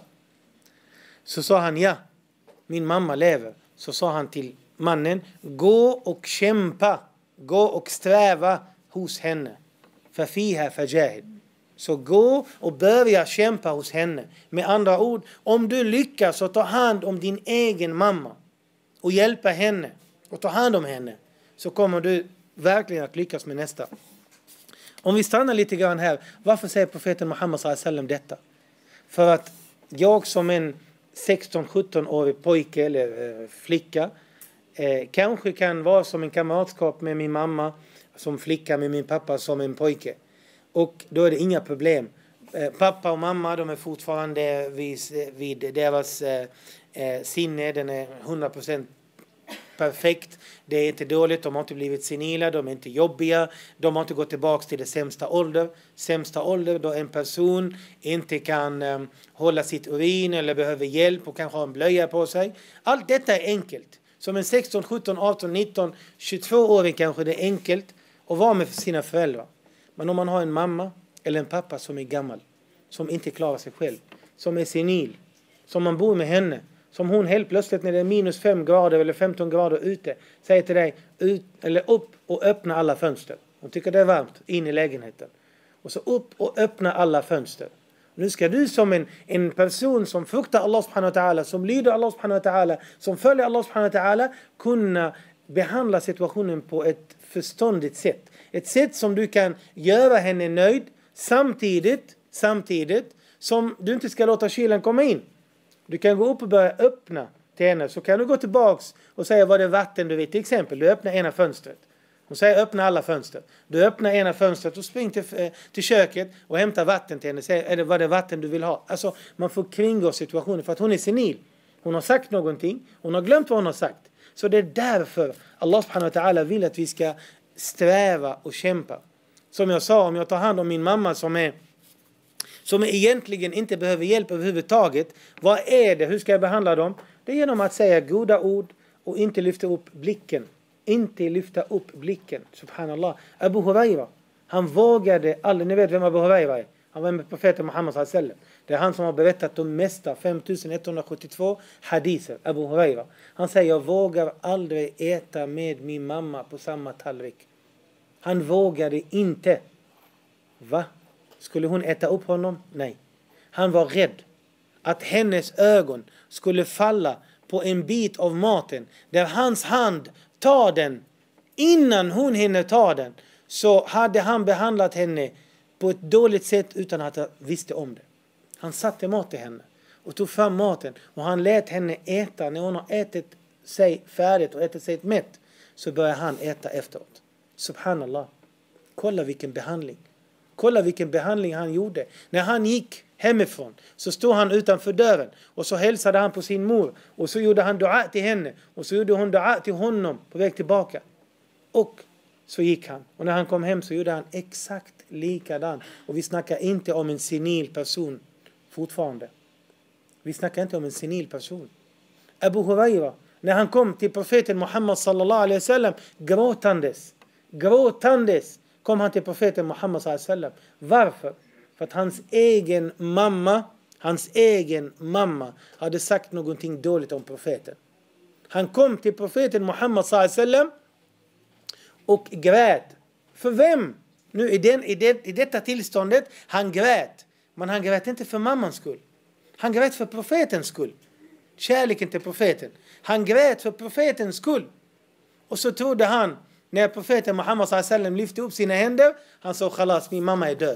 Så sa han, ja, min mamma lever. Så sa han till mannen, gå och kämpa, gå och sträva hos henne. Fafiha fajahid. Så gå och börja kämpa hos henne. Med andra ord, om du lyckas så ta hand om din egen mamma och hjälpa henne och ta hand om henne, så kommer du verkligen att lyckas med nästa. Om vi stannar lite grann här, varför säger profeten Muhammad sallallahu alaihi wasallam detta? För att jag som en sexton sjutton-årig pojke eller eh, flicka eh, kanske kan vara som en kamratskap med min mamma, som flicka med min pappa som en pojke. Och då är det inga problem. Eh, pappa och mamma, de är fortfarande vid, vid deras eh, sinne, den är hundra procent perfekt. Det är inte dåligt, de har inte blivit senila, de är inte jobbiga. De har inte gått tillbaka till det sämsta ålder. Sämsta ålder då en person inte kan um, hålla sitt urin eller behöver hjälp och kanske ha en blöja på sig. Allt detta är enkelt. Som en sexton, sjutton, arton, nitton, tjugotvå-åring kanske det är enkelt att vara med sina föräldrar. Men om man har en mamma eller en pappa som är gammal, som inte klarar sig själv, som är senil, som man bor med henne, som hon helt plötsligt när det är minus fem grader eller femton grader ute säger till dig ut, eller upp och öppna alla fönster. Hon tycker det är varmt in i lägenheten. Och så upp och öppna alla fönster. Nu ska du som en, en person som fruktar Allah subhanahu wa ta'ala, som lyder Allah subhanahu wa ta'ala, som följer Allah subhanahu wa ta'ala, kunna behandla situationen på ett förståndigt sätt. Ett sätt som du kan göra henne nöjd samtidigt, samtidigt som du inte ska låta kylen komma in. Du kan gå upp och börja öppna till henne. Så kan du gå tillbaks och säga vad det är vatten du vill. Till exempel, du öppnar ena fönstret. Hon säger öppna alla fönster. Du öppnar ena fönstret och springer till, till köket och hämtar vatten till henne. Säger är det vad det är vatten du vill ha. Alltså man får kringgå situationen för att hon är senil. Hon har sagt någonting. Hon har glömt vad hon har sagt. Så det är därför Allah subhanahu wa ta'ala vill att vi ska sträva och kämpa. Som jag sa, om jag tar hand om min mamma som är som egentligen inte behöver hjälp överhuvudtaget. Vad är det? Hur ska jag behandla dem? Det är genom att säga goda ord och inte lyfta upp blicken. Inte lyfta upp blicken. Subhanallah. Abu Huraira, han vågade aldrig, ni vet vem Abu Huraira är. Han var med profeten Muhammad sallallahu alaihi wasallam. Det är han som har berättat de mesta femtusen etthundrasjuttiotvå hadiser. Abu Huraira. Han säger, jag vågar aldrig äta med min mamma på samma tallrik. Han vågade inte. Va? Skulle hon äta upp honom? Nej. Han var rädd att hennes ögon skulle falla på en bit av maten där hans hand tar den. Innan hon hinner ta den så hade han behandlat henne på ett dåligt sätt utan att han visste om det. Han satte mat till henne och tog fram maten och han lät henne äta. När hon har ätit sig färdigt och ätit sig mätt så börjar han äta efteråt. Subhanallah. Kolla vilken behandling. Kolla vilken behandling han gjorde. När han gick hemifrån så stod han utanför dörren och så hälsade han på sin mor och så gjorde han dua till henne och så gjorde hon dua till honom på väg tillbaka. Och så gick han. Och när han kom hem så gjorde han exakt likadan. Och vi snackar inte om en senil person fortfarande. Vi snackar inte om en senil person. Abu Huraira, när han kom till profeten Muhammad sallallahu alaihi wasallam gråtandes, gråtandes kom han till profeten Muhammad sallallahu alaihi wasallam. Varför? För att hans egen mamma, hans egen mamma hade sagt någonting dåligt om profeten. Han kom till profeten Muhammad sallallahu alaihi wasallam och grät. För vem? Nu i, den, i, det, i detta tillståndet, han grät. Men han grät inte för mammans skull. Han grät för profetens skull. Kärleken till profeten. Han grät för profetens skull. Och så trodde han, när profeten Muhammad sallallahu alaihi wasallam lyfte upp sina händer, han sa, khalas, min mamma är död.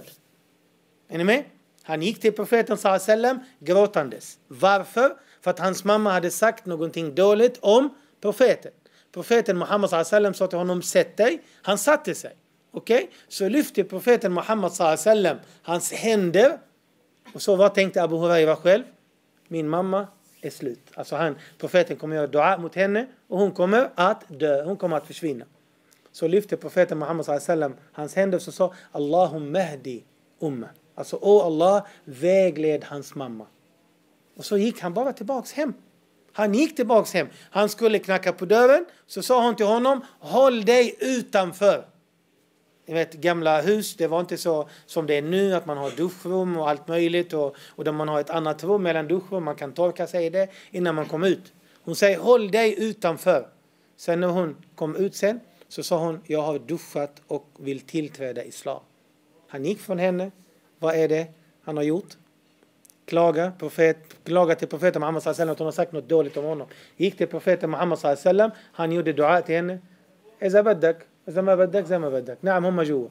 Är ni med? Han gick till profeten sallallahu alaihi wasallam gråtandes. Varför? För att hans mamma hade sagt någonting dåligt om profeten. Profeten Muhammad sallallahu alaihi wasallam sa till honom, sätt dig. Han satte sig. Okej? Okay? Så lyfte profeten Muhammad sallallahu alaihi wasallam hans händer. Och så vad tänkte Abu Huraira själv? Min mamma är slut. Alltså han, profeten kommer göra dua mot henne och hon kommer att dö. Hon kommer att försvinna. Så lyfte profeten Muhammad sallallahu alaihi wasallam hans händer och så sa, Allahumma hdi umma. Alltså, åh Allah, vägled hans mamma. Och så gick han bara tillbaks hem. Han gick tillbaks hem. Han skulle knacka på dörren. Så sa hon till honom, håll dig utanför. Ni vet, gamla hus, det var inte så som det är nu, att man har duschrum och allt möjligt. Och, och där man har ett annat rum mellan duschrum. Man kan torka sig i det innan man kom ut. Hon säger, håll dig utanför. Sen när hon kom ut sen, så sa hon, jag har duschat och vill tillträda islam. Han gick från henne. Vad är det han har gjort? Klaga, profet, klaga till profeten Muhammad sallallahu alaihi wasallam att hon har sagt något dåligt om honom. Gick till profeten Muhammad sallallahu alaihi wasallam. Han gjorde dua till henne. Iza baddak, iza ma baddak, iza ma baddak. Naam, hon majua.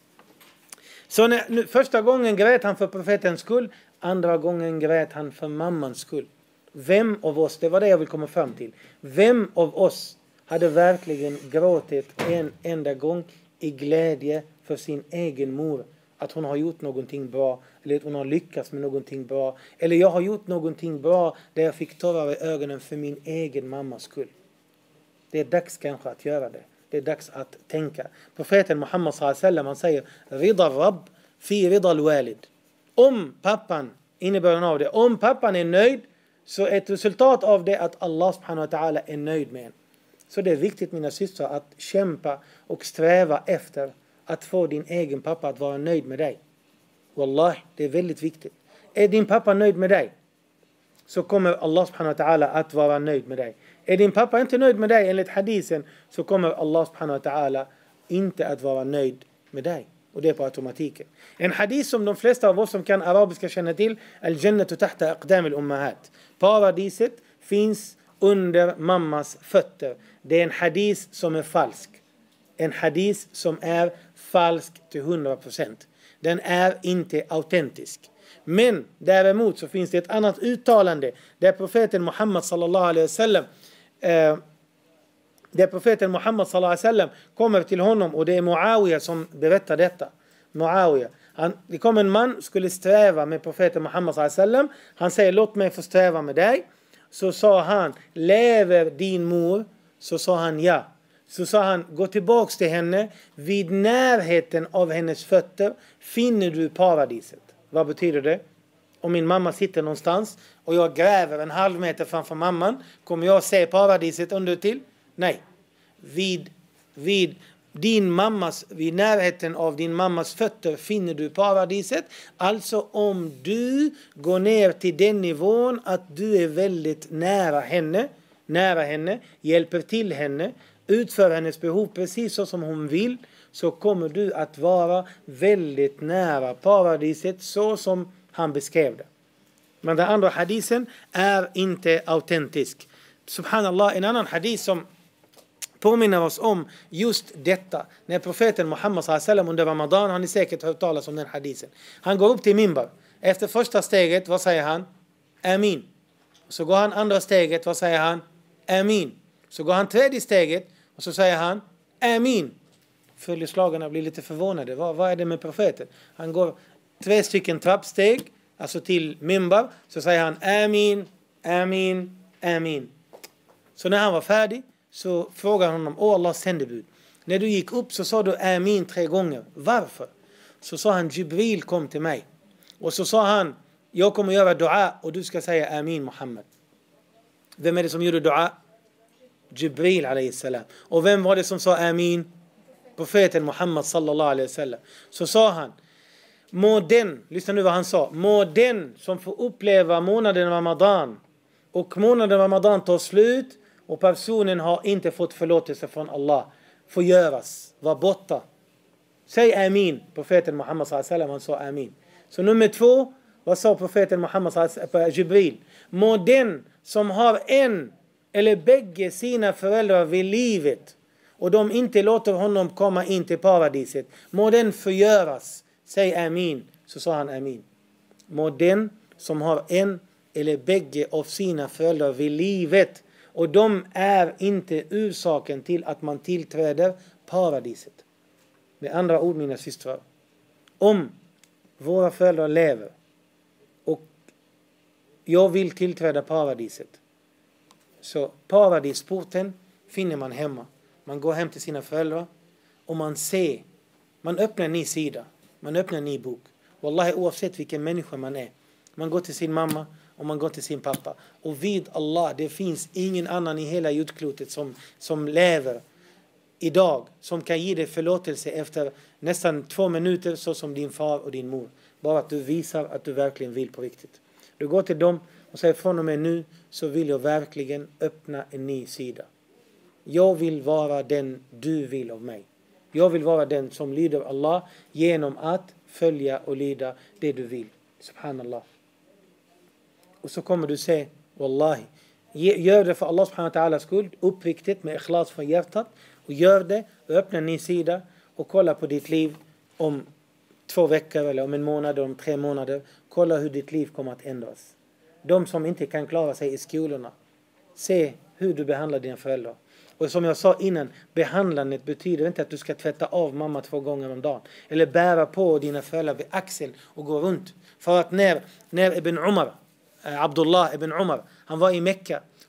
Så när, nu, första gången grät han för profetens skull. Andra gången grät han för mammans skull. Vem av oss, det var det jag vill komma fram till. Vem av oss hade verkligen gråtit en enda gång i glädje för sin egen mor? Att hon har gjort någonting bra. Eller att hon har lyckats med någonting bra. Eller jag har gjort någonting bra där jag fick tårar i ögonen för min egen mammas skull. Det är dags kanske att göra det. Det är dags att tänka. Profeten Muhammad sallallahu alaihi wasallam, han säger Rida rabb fi rida al-walid. Om pappan, innebörden av det, om pappan är nöjd, så är ett resultat av det att Allah subhanahu wa ta'ala är nöjd med en. Så det är viktigt, mina systrar, att kämpa och sträva efter att få din egen pappa att vara nöjd med dig. Wallahi, det är väldigt viktigt. Är din pappa nöjd med dig, så kommer Allah subhanahu wa ta'ala att vara nöjd med dig. Är din pappa inte nöjd med dig enligt hadisen, så kommer Allah subhanahu wa ta'ala inte att vara nöjd med dig. Och det är på automatiken. En hadis som de flesta av oss som kan arabiska känner till. Al-jannatu tahta aqdam al-ummahat. Paradiset finns under mammas fötter. Det är en hadis som är falsk. En hadis som är falsk till hundra procent. Den är inte autentisk. Men däremot så finns det ett annat uttalande där profeten Muhammad sallallahu alaihi wasallam eh, där profeten Muhammad sallallahu alaihi wasallam kommer till honom, och det är Muawiya som berättar detta. Muawiya. Han, det kom en man skulle sträva med profeten Muhammad sallallahu alaihi wasallam. Han säger, låt mig få sträva med dig. Så sa han, lever din mor? Så sa han ja. Så sa han, gå tillbaks till henne. Vid närheten av hennes fötter finner du paradiset. Vad betyder det? Om min mamma sitter någonstans och jag gräver en halv meter framför mamman, kommer jag se paradiset under till? Nej. Vid, vid, din mammas, vid närheten av din mammas fötter finner du paradiset. Alltså om du går ner till den nivån att du är väldigt nära henne, nära henne, hjälper till henne, utför hennes behov precis så som hon vill, så kommer du att vara väldigt nära paradiset så som han beskrev det. Men den andra hadisen är inte autentisk. Subhanallah, en annan hadis som påminner oss om just detta. När profeten Muhammad sallallahu alaihi wasallam under Ramadan, har ni säkert hört talas om den hadisen. Han går upp till minbar. Efter första steget, vad säger han? Amin. Så går han andra steget, vad säger han? Amin. Så går han tredje steget och så säger han Amin. Följeslagarna blir lite förvånade. Vad, vad är det med profeten? Han går tre stycken trappsteg, alltså till minbar, så säger han Amin, Amin, Amin. Så när han var färdig så frågar han honom, åh Allahs sändebud, när du gick upp så sa du Amin tre gånger. Varför? Så sa han, Jibril kom till mig. Och så sa han, jag kommer göra dua och du ska säga Amin Muhammad. Vem är det som gjorde dua? Jibril alayhi salam. Och vem var det som sa Amin? Profeten Muhammad sallallahu alaihi wasallam. Så sa han, må den, lyssna nu vad han sa, må den som får uppleva månaden Ramadan och månaden Ramadan tar slut och personen har inte fått förlåtelse från Allah, får göras, var borta. Säg Amin. Profeten Muhammad sallallahu alaihi wasallam, han sa Amin. Så nummer två, vad sa profeten Muhammad sallallahu alaihi wasallam, Jibril? Må den som har en eller bägge sina föräldrar vid livet och de inte låter honom komma in till paradiset, må den förgöras. Säg Amin. Så sa han Amin. Må den som har en eller bägge av sina föräldrar vid livet och de är inte orsaken till att man tillträder paradiset. Med andra ord, mina systrar, om våra föräldrar lever och jag vill tillträda paradiset, så paradisporten finner man hemma. Man går hem till sina föräldrar och man ser, man öppnar en ny sida, man öppnar en ny bok. Wallahi, oavsett vilken människa man är. Man går till sin mamma och man går till sin pappa. Och vid Allah, det finns ingen annan i hela jordklotet som, som lever idag, som kan ge dig förlåtelse efter nästan två minuter, så som din far och din mor. Bara att du visar att du verkligen vill på riktigt. Du går till dem och säger, från och med nu så vill jag verkligen öppna en ny sida. Jag vill vara den du vill av mig. Jag vill vara den som lyder Allah genom att följa och lyda det du vill. Subhanallah. Och så kommer du se, wallahi, gör det för Allah subhanahu wa ta'ala skuld, uppriktigt med ikhlas från hjärtat, och gör det och öppna en ny sida och kolla på ditt liv om två veckor eller om en månad eller om tre månader. Kolla hur ditt liv kommer att ändras. De som inte kan klara sig i skolorna, se hur du behandlar dina föräldrar. Och som jag sa innan, behandlandet betyder inte att du ska tvätta av mamma två gånger om dagen. Eller bära på dina föräldrar vid axeln och gå runt. För att när, när Ibn Umar, Abdullah ibn Umar, han var i Mekka,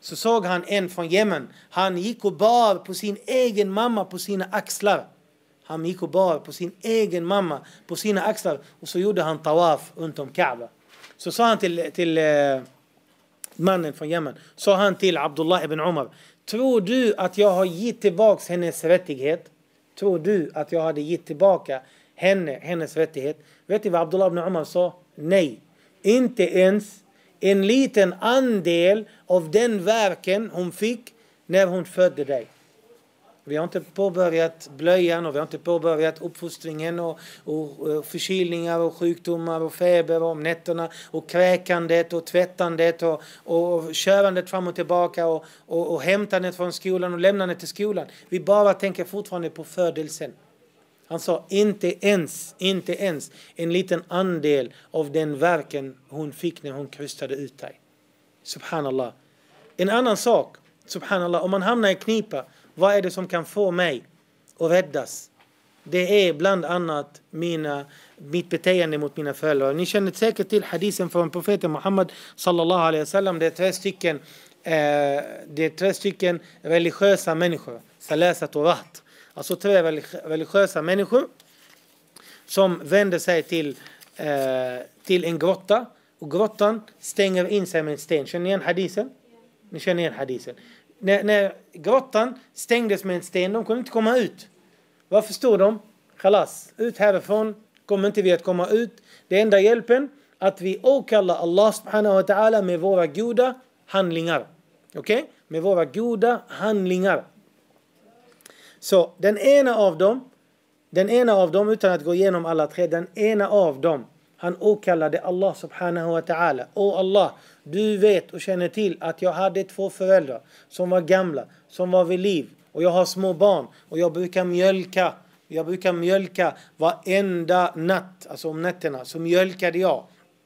så såg han en från Jemen. Han gick och bar på sin egen mamma på sina axlar. Han gick och bar på sin egen mamma på sina axlar. Och så gjorde han tawaf runt om Kaaba. Så sa han till, till eh, mannen från Jemen. Sa han till Abdullah ibn Umar. Tror du att jag har gett tillbaka hennes rättighet? Tror du att jag hade gett tillbaka henne, hennes rättighet? Vet du vad Abdullah ibn Umar sa? Nej. Inte ens en liten andel av den verken hon fick när hon födde dig. Vi har inte påbörjat blöjan och vi har inte påbörjat uppfostringen och, och, och förkylningar och sjukdomar och feber om nätterna och kräkandet och tvättandet och, och körandet fram och tillbaka och, och, och hämtandet från skolan och lämnandet till skolan. Vi bara tänker fortfarande på födelsen. Han sa inte ens, inte ens en liten andel av den verken hon fick när hon krystade ut dig. Subhanallah. En annan sak, subhanallah, om man hamnar i knipa, vad är det som kan få mig att räddas? Det är bland annat mina, mitt beteende mot mina föräldrar. Ni känner säkert till hadisen från profeten Muhammad sallallahu alaihi wasallam. Det är tre stycken, eh, det är tre stycken religiösa människor. Salasat och raht. Alltså tre religiösa människor som vänder sig till, eh, till en grotta. Och grottan stänger in sig med en sten. Känner ni igen hadisen? Ni känner igen hadisen. När, när grottan stängdes med en sten, de kunde inte komma ut. Varför stod de? Khalas, ut härifrån kommer inte vi att komma ut. Det enda hjälpen att vi åkallar Allah subhanahu wa ta'ala med våra goda handlingar. Okej? Okay? Med våra goda handlingar. Så den ena av dem, den ena av dem, utan att gå igenom alla tre, den ena av dem, han åkallade Allah subhanahu wa ta'ala. Åh Allah, du vet och känner till att jag hade två föräldrar som var gamla, som var vid liv. Och jag har små barn och jag brukar mjölka. Jag brukar mjölka varenda natt, alltså om nätterna, så mjölkade jag.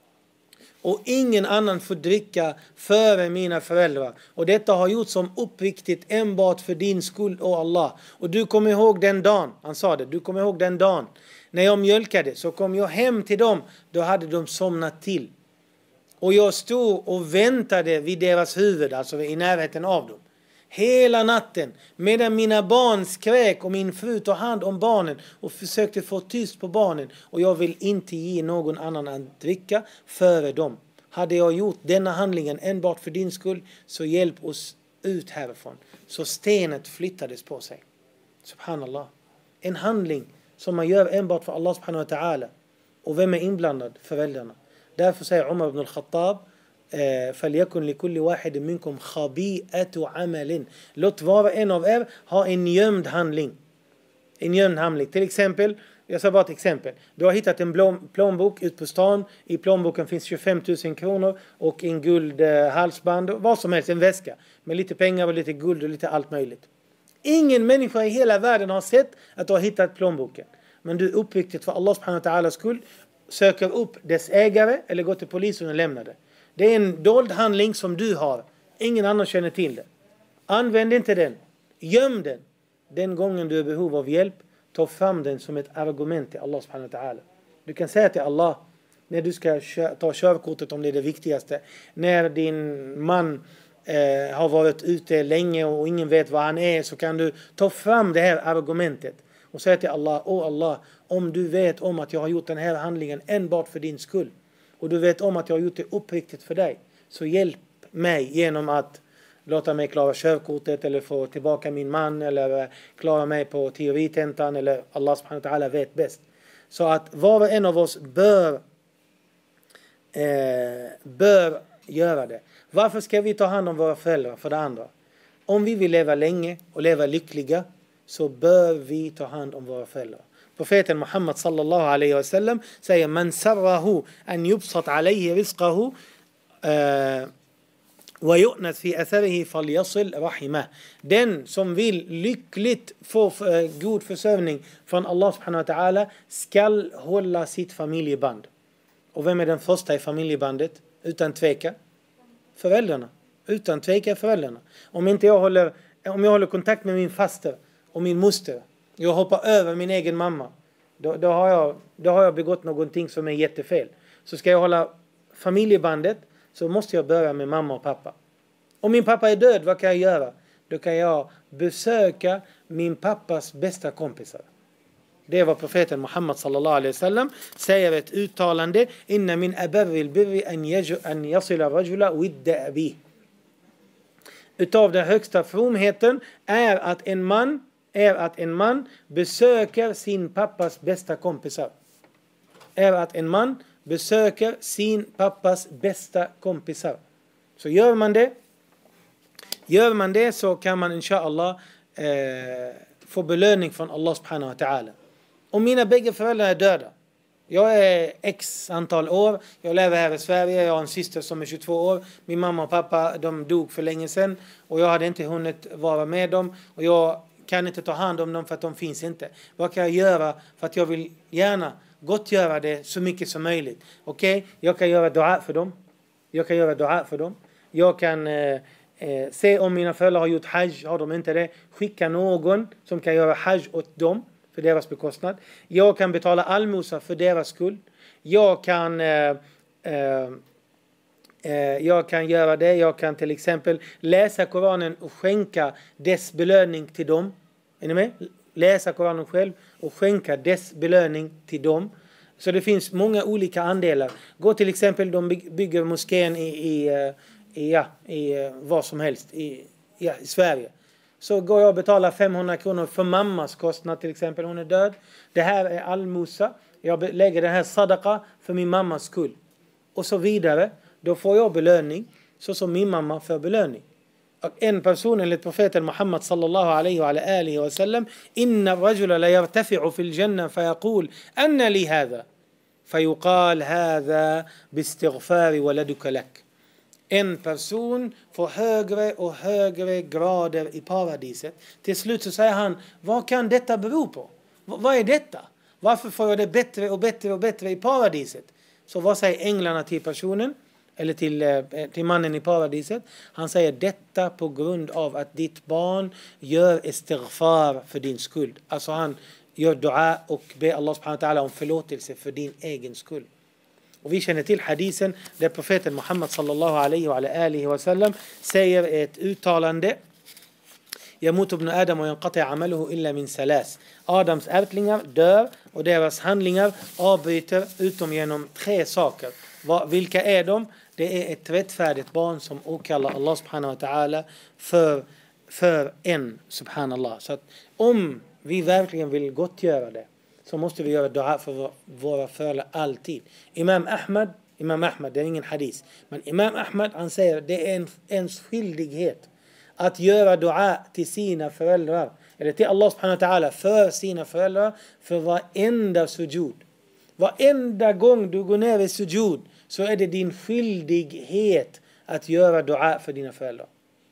Och ingen annan får dricka före mina föräldrar. Och detta har gjort som uppriktigt enbart för din skull, åh Allah. Och du kommer ihåg den dagen, han sa det, du kommer ihåg den dagen. När jag mjölkade så kom jag hem till dem, då hade de somnat till. Och jag stod och väntade vid deras huvud, alltså i närheten av dem. Hela natten, medan mina barn skrek och min fru tog hand om barnen och försökte få tyst på barnen. Och jag vill inte ge någon annan att dricka före dem. Hade jag gjort denna handlingen enbart för din skull, så hjälp oss ut härifrån. Så stenet flyttades på sig. Subhanallah. En handling som man gör enbart för Allah subhanahu wa ta'ala. Och vem är inblandad? Föräldrarna. Därför säger Umar ibn al-Khattab, فَلْيَكُنْ لِكُلِّ وَاحِدٍ مِنْكُمْ خَبِيئَةُ عَمَلٍ. Låt vara en av er ha en gömd handling. En gömd handling. Till exempel, jag sa bara ett exempel. Du har hittat en blom, plånbok ut på stan. I plånboken finns tjugofem tusen kronor och en guld eh, halsband. Vad som helst, en väska. Med lite pengar och lite guld och lite allt möjligt. Ingen människa i hela världen har sett att du har hittat plånboken. Men du är uppriktigt för Allah subhanahu wa ta'alas skull. Söker upp dess ägare eller går till polisen och lämnar det. Det är en dold handling som du har. Ingen annan känner till det. Använd inte den. Göm den. Den gången du är i behov av hjälp, ta fram den som ett argument till Allah subhanahu wa ta'ala. Du kan säga till Allah, när du ska ta körkortet, om det är det viktigaste. När din man eh, har varit ute länge och ingen vet vad han är, så kan du ta fram det här argumentet. Och säga till Allah, åh Allah, om du vet om att jag har gjort den här handlingen enbart för din skull. Och du vet om att jag har gjort det uppriktigt för dig. Så hjälp mig genom att låta mig klara körkortet. Eller få tillbaka min man. Eller klara mig på teoritentan. Eller Allah subhanahu wa ta'ala vet bäst. Så att var och en av oss bör, eh, bör göra det. Varför ska vi ta hand om våra föräldrar för det andra? Om vi vill leva länge och leva lyckliga, så bör vi ta hand om våra föräldrar. Profeten Muhammad sallallahu alaihi wa sallam säger: Man sarrahu an yubsat alayhi rizqahu wa yu'nat fi atharihi falyasil rahimah. Den som vill lyckligt få god försörjning från Allah subhanahu wa ta'ala skall hålla sitt familjeband. Och vem är den första i familjebandet? Utan tveka föräldrarna. Utan tveka föräldrarna. Om inte jag håller, om jag håller kontakt med min faster och min moster, jag hoppar över min egen mamma, då, då, har jag, då har jag begått någonting som är jättefel. Så ska jag hålla familjebandet, så måste jag börja med mamma och pappa. Om min pappa är död, vad kan jag göra? Då kan jag besöka min pappas bästa kompisar. Det är vad profeten Muhammad sallallahu alaihi wasallam säger, ett uttalande. Inna min abarril birri an yasila rajula widda abi. Utav den högsta fromheten är att en man är att en man besöker sin pappas bästa kompisar. Är att en man besöker sin pappas bästa kompisar. Så gör man det, gör man det så kan man inshallah eh, få belöning från Allah subhanahu wa ta'ala. Och mina bägge föräldrar är döda. Jag är x antal år. Jag lever här i Sverige. Jag har en syster som är tjugotvå år. Min mamma och pappa, de dog för länge sedan. Och jag hade inte hunnit vara med dem. Och jag kan inte ta hand om dem för att de finns inte. Vad kan jag göra? För att jag vill gärna gott göra det så mycket som möjligt. Okej? Okay? Jag kan göra dua för dem. Jag kan göra dua för dem. Jag kan eh, eh, se om mina föräldrar har gjort hajj. Har de inte det? Skicka någon som kan göra hajj åt dem. För deras bekostnad. Jag kan betala allmosa för deras skull. Jag kan eh, eh, eh, jag kan göra det. Jag kan till exempel läsa Koranen och skänka dess belöning till dem. Är ni med? Läsa Koranen själv och skänka dess belöning till dem. Så det finns många olika andelar. Gå till exempel, de bygger moskén i, i, i, ja, i vad som helst i, ja, i Sverige. Så går jag och betalar femhundra kronor för mammas kostnad till exempel. Hon är död. Det här är allmosa. Jag lägger den här sadaqa för min mammas skull. Och så vidare. Då får jag belöning. Så som min mamma får belöning. Och en person enligt profeten Muhammad sallallahu alaihi wa alihi wa sallam. Inna rajula la yartafi'u fil janna fayaqul. Anna li hadha. Fayuqal hadha bistighfari waladuka lak. En person får högre och högre grader i paradiset. Till slut så säger han, vad kan detta bero på? V- vad är detta? Varför får jag det bättre och bättre och bättre i paradiset? Så vad säger änglarna till personen? Eller till, eh, till mannen i paradiset? Han säger detta på grund av att ditt barn gör istighfar för din skuld. Alltså han gör dua och ber Allah subhanahu wa ta'ala om förlåtelse för din egen skull. Och vi känner till hadisen där profeten Muhammad sallallahu alaihi wa alihi wa sallam säger ett uttalande. Yamut ibn Adam wa yanqati amaluhu illa min salas. Adams ärftlingar dör och deras handlingar avbryter utom genom tre saker. Va, vilka är de? Det är ett rättfärdigt barn som åkallar Allah subhanahu wa ta'ala för, för en subhanallah. Så att om vi verkligen vill gottgöra det, så måste vi göra dua för våra föräldrar alltid. Imam Ahmad, Imam Ahmad, det är ingen hadis. Men Imam Ahmad, han säger det är en, ens skyldighet att göra dua till sina föräldrar. Eller till Allah subhanahu wa ta'ala för sina föräldrar. För varenda sujud. Varenda gång du går ner i sujud så är det din skyldighet att göra dua för dina föräldrar.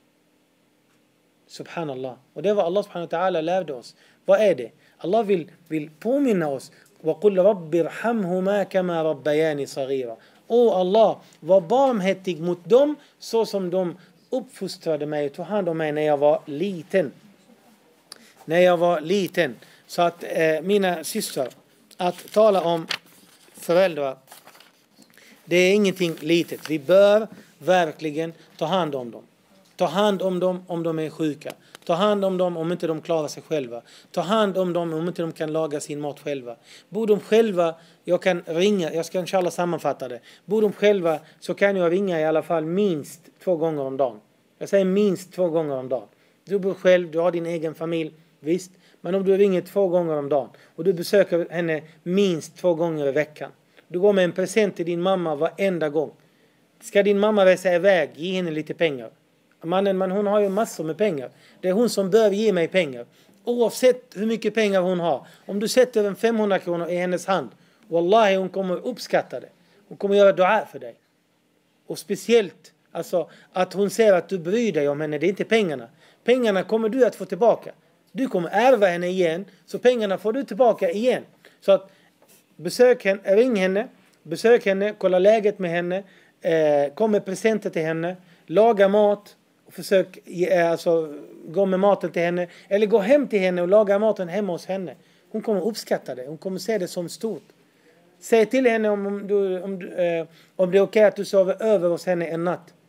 Subhanallah. Och det var Allah subhanahu wa ta'ala lärde oss. Vad är det? Allah vill, vill påminna oss. وَقُلْ رَبِّ ارْحَمْهُمَا كَمَا رَبَّيَانِ صَغِيرًا. Åh Allah, var barmhärtig mot dem så som de uppfostrade mig och tog hand om mig när jag var liten. När jag var liten. Så att eh, mina systrar, att tala om föräldrar, det är ingenting litet. Vi bör verkligen ta hand om dem. Ta hand om dem om de är sjuka. Ta hand om dem om inte de klarar sig själva. Ta hand om dem om inte de kan laga sin mat själva. Bor de själva, jag kan ringa, jag ska inshallah sammanfatta det. Bor de själva så kan jag ringa i alla fall minst två gånger om dagen. Jag säger minst två gånger om dagen. Du bor själv, du har din egen familj, visst. Men om du ringer två gånger om dagen och du besöker henne minst två gånger i veckan. Du går med en present till din mamma varenda gång. Ska din mamma resa iväg, ge henne lite pengar. Mannen, men hon har ju massor med pengar. Det är hon som bör ge mig pengar. Oavsett hur mycket pengar hon har. Om du sätter en femhundra kronor i hennes hand. Wallahi, hon kommer uppskatta det. Hon kommer göra dua för dig. Och speciellt alltså, att hon ser att du bryr dig om henne. Det är inte pengarna. Pengarna kommer du att få tillbaka. Du kommer ärva henne igen. Så pengarna får du tillbaka igen. Så att besök henne, ring henne. Besök henne, kolla läget med henne. Eh, kom med presenter till henne. Laga mat. Och försök alltså, gå med maten till henne. Eller gå hem till henne och laga maten hemma hos henne. Hon kommer uppskatta det. Hon kommer se det som stort. Säg till henne om, du, om, du, eh, om det är okej att du sover över hos henne en natt.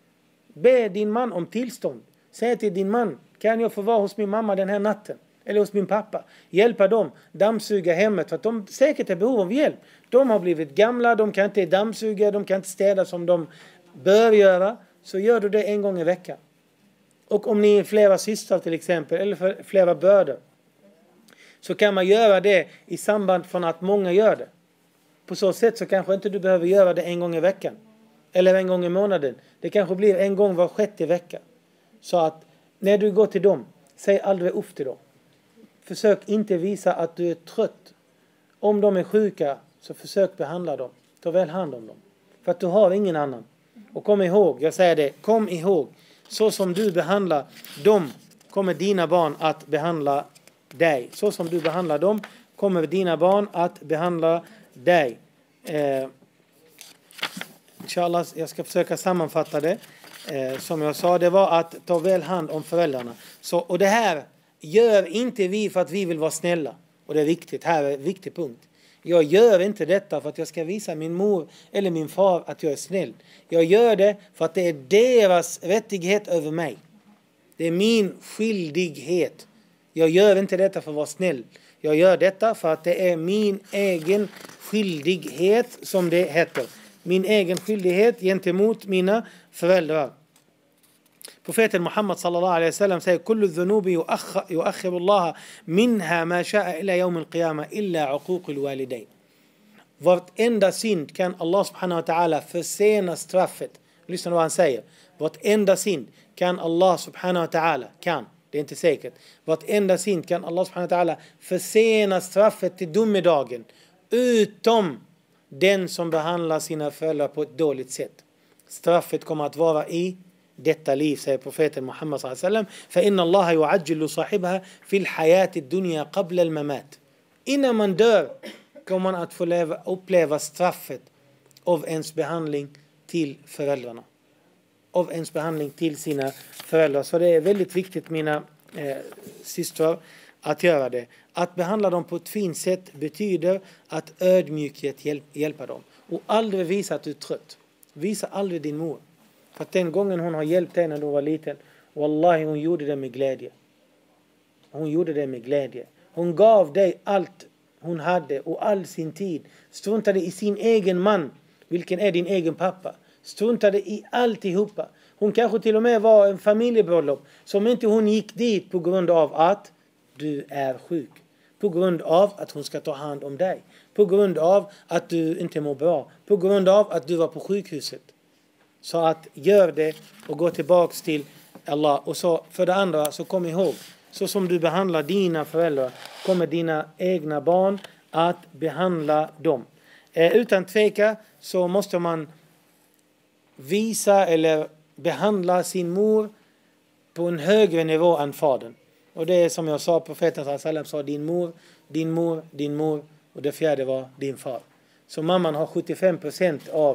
Be din man om tillstånd. Säg till din man, kan jag få vara hos min mamma den här natten? Eller hos min pappa. Hjälpa dem, dammsuga hemmet. För att de säkert är behov av hjälp. De har blivit gamla, de kan inte dammsuga, de kan inte städa som de bör göra. Så gör du det en gång i veckan. Och om ni är flera systrar till exempel, eller flera bröder, så kan man göra det i samband från att många gör det. På så sätt så kanske inte du behöver göra det en gång i veckan. Eller en gång i månaden. Det kanske blir en gång var sjätte vecka. Så att när du går till dem, säg aldrig upp till dem. Försök inte visa att du är trött. Om de är sjuka, så försök behandla dem. Ta väl hand om dem. För att du har ingen annan. Och kom ihåg, jag säger det, kom ihåg. Så som du behandlar dem, kommer dina barn att behandla dig. Så som du behandlar dem, kommer dina barn att behandla dig. Eh, inshallah, jag ska försöka sammanfatta det. Eh, som jag sa, det var att ta väl hand om föräldrarna. Så, och det här gör inte vi för att vi vill vara snälla. Och det är viktigt, här är en viktig punkt. Jag gör inte detta för att jag ska visa min mor eller min far att jag är snäll. Jag gör det för att det är deras rättighet över mig. Det är min skyldighet. Jag gör inte detta för att vara snäll. Jag gör detta för att det är min egen skyldighet, som det heter. Min egen skyldighet gentemot mina föräldrar. Profeten Muhammad sallallahu alaihi wasallam säger: "Kullu dhunubi yu'akhkhiru Allah minha ma sha'a ila yawm al-qiyamah illa 'uquq al-walidayn." Vartenda synd kan Allah subhanahu wa ta'ala försena straffet. Lyssna vad han säger. Vartenda synd kan Allah subhanahu wa ta'ala kan, det är inte säkert. Vartenda synd kan Allah subhanahu wa ta'ala försena straffet till domedagen, utom den som behandlar sina föräldrar på ett dåligt sätt. Straffet kommer att vara i detta liv, säger profeten Muhammad sallallahu alaihi wasallam. För inna Allah yu'ajjilu sahibaha fil hayati dunya qabla al-mamat. Innan man dör kommer man att få leva, uppleva straffet av ens behandling till föräldrarna. Av ens behandling till sina föräldrar. Så det är väldigt viktigt, mina eh, systrar, att göra det. Att behandla dem på ett fint sätt betyder att ödmjukhet hjälp, hjälpa dem. Och aldrig visa att du är trött. Visa aldrig din mor. För att den gången hon har hjälpt dig när du var liten, wallahi, hon gjorde det med glädje. Hon gjorde det med glädje. Hon gav dig allt hon hade och all sin tid. Struntade i sin egen man, vilken är din egen pappa. Struntade i alltihopa. Hon kanske till och med var en familjebröllop som inte hon gick dit på grund av att du är sjuk. På grund av att hon ska ta hand om dig. På grund av att du inte mår bra. På grund av att du var på sjukhuset. Så att gör det och gå tillbaks till Allah. Och så för det andra, så kom ihåg, så som du behandlar dina föräldrar kommer dina egna barn att behandla dem. Eh, utan tveka så måste man visa eller behandla sin mor på en högre nivå än fadern. Och det är som jag sa, profeten sallallahu alaihi wasallam sa: din mor, din mor, din mor, och det fjärde var din far. Så mamman har sjuttiofem procent av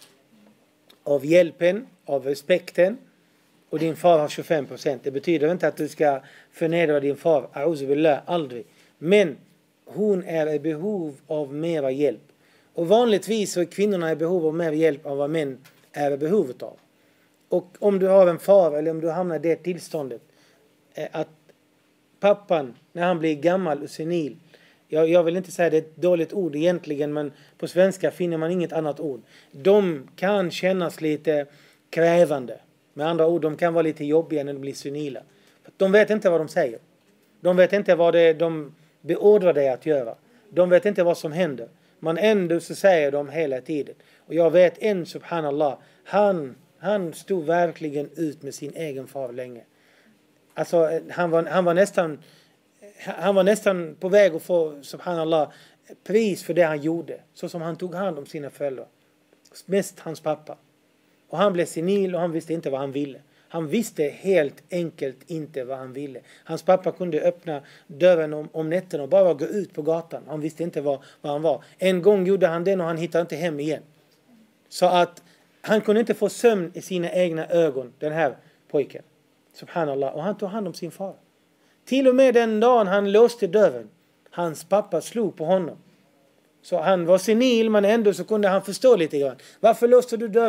av hjälpen, av respekten, och din far har tjugofem procent. Det betyder inte att du ska förnedra din far, a'udzubillah, aldrig. Men hon är i behov av mera hjälp. Och vanligtvis så är kvinnorna i behov av mer hjälp än vad män är i behovet av. Och om du har en far, eller om du hamnar i det tillståndet, att pappan, när han blir gammal och senil, jag, jag vill inte säga det är ett dåligt ord egentligen, men på svenska finner man inget annat ord. De kan kännas lite krävande. Med andra ord, de kan vara lite jobbiga när de blir senila. De vet inte vad de säger. De vet inte vad det är de beordrar dig att göra. De vet inte vad som händer. Men ändå så säger de hela tiden. Och jag vet en, subhanallah, han, han stod verkligen ut med sin egen far länge. Alltså han var, han var nästan han var nästan på väg att få, subhanallah, pris för det han gjorde. Så som han tog hand om sina föräldrar. Mest hans pappa. Och han blev senil och han visste inte vad han ville. Han visste helt enkelt inte vad han ville. Hans pappa kunde öppna dörren om, om nätten och bara gå ut på gatan. Han visste inte vad, vad han var. En gång gjorde han det och han hittade inte hem igen. Så att han kunde inte få sömn i sina egna ögon, den här pojken. Subhanallah. Och han tog hand om sin far. Till och med den dagen han låste dörren, hans pappa slog på honom. Så han var senil, men ändå så kunde han förstå lite grann. Varför låste du dörren?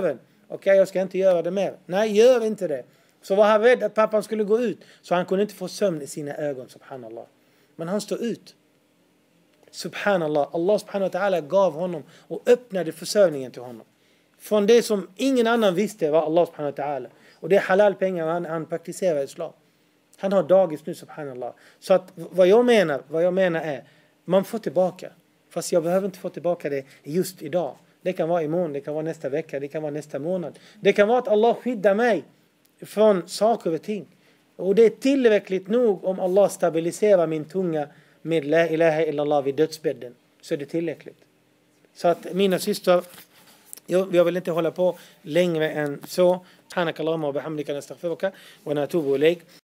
Okej, okay, jag ska inte göra det mer. Nej, gör inte det. Så var han rädd att pappan skulle gå ut. Så han kunde inte få sömn i sina ögon, subhanallah. Men han stod ut. Subhanallah. Allah subhanahu wa ta'ala gav honom och öppnade försörjningen till honom. Från det som ingen annan visste var Allah subhanahu wa ta'ala. Och det är halal pengar han, han praktiserar islam. Han har dagis nu, subhanallah. Så att vad jag menar, vad jag menar är, man får tillbaka. Fast jag behöver inte få tillbaka det just idag. Det kan vara imorgon, det kan vara nästa vecka, det kan vara nästa månad. Det kan vara att Allah skyddar mig från saker och ting. Och det är tillräckligt nog om Allah stabiliserar min tunga med la ilaha illallah vid dödsbädden. Så är det tillräckligt. Så att mina systrar, jag, jag vill inte hålla på längre än så. Subhanakallahumma wa bihamdika nastaghfiruka wa natubu ilayk.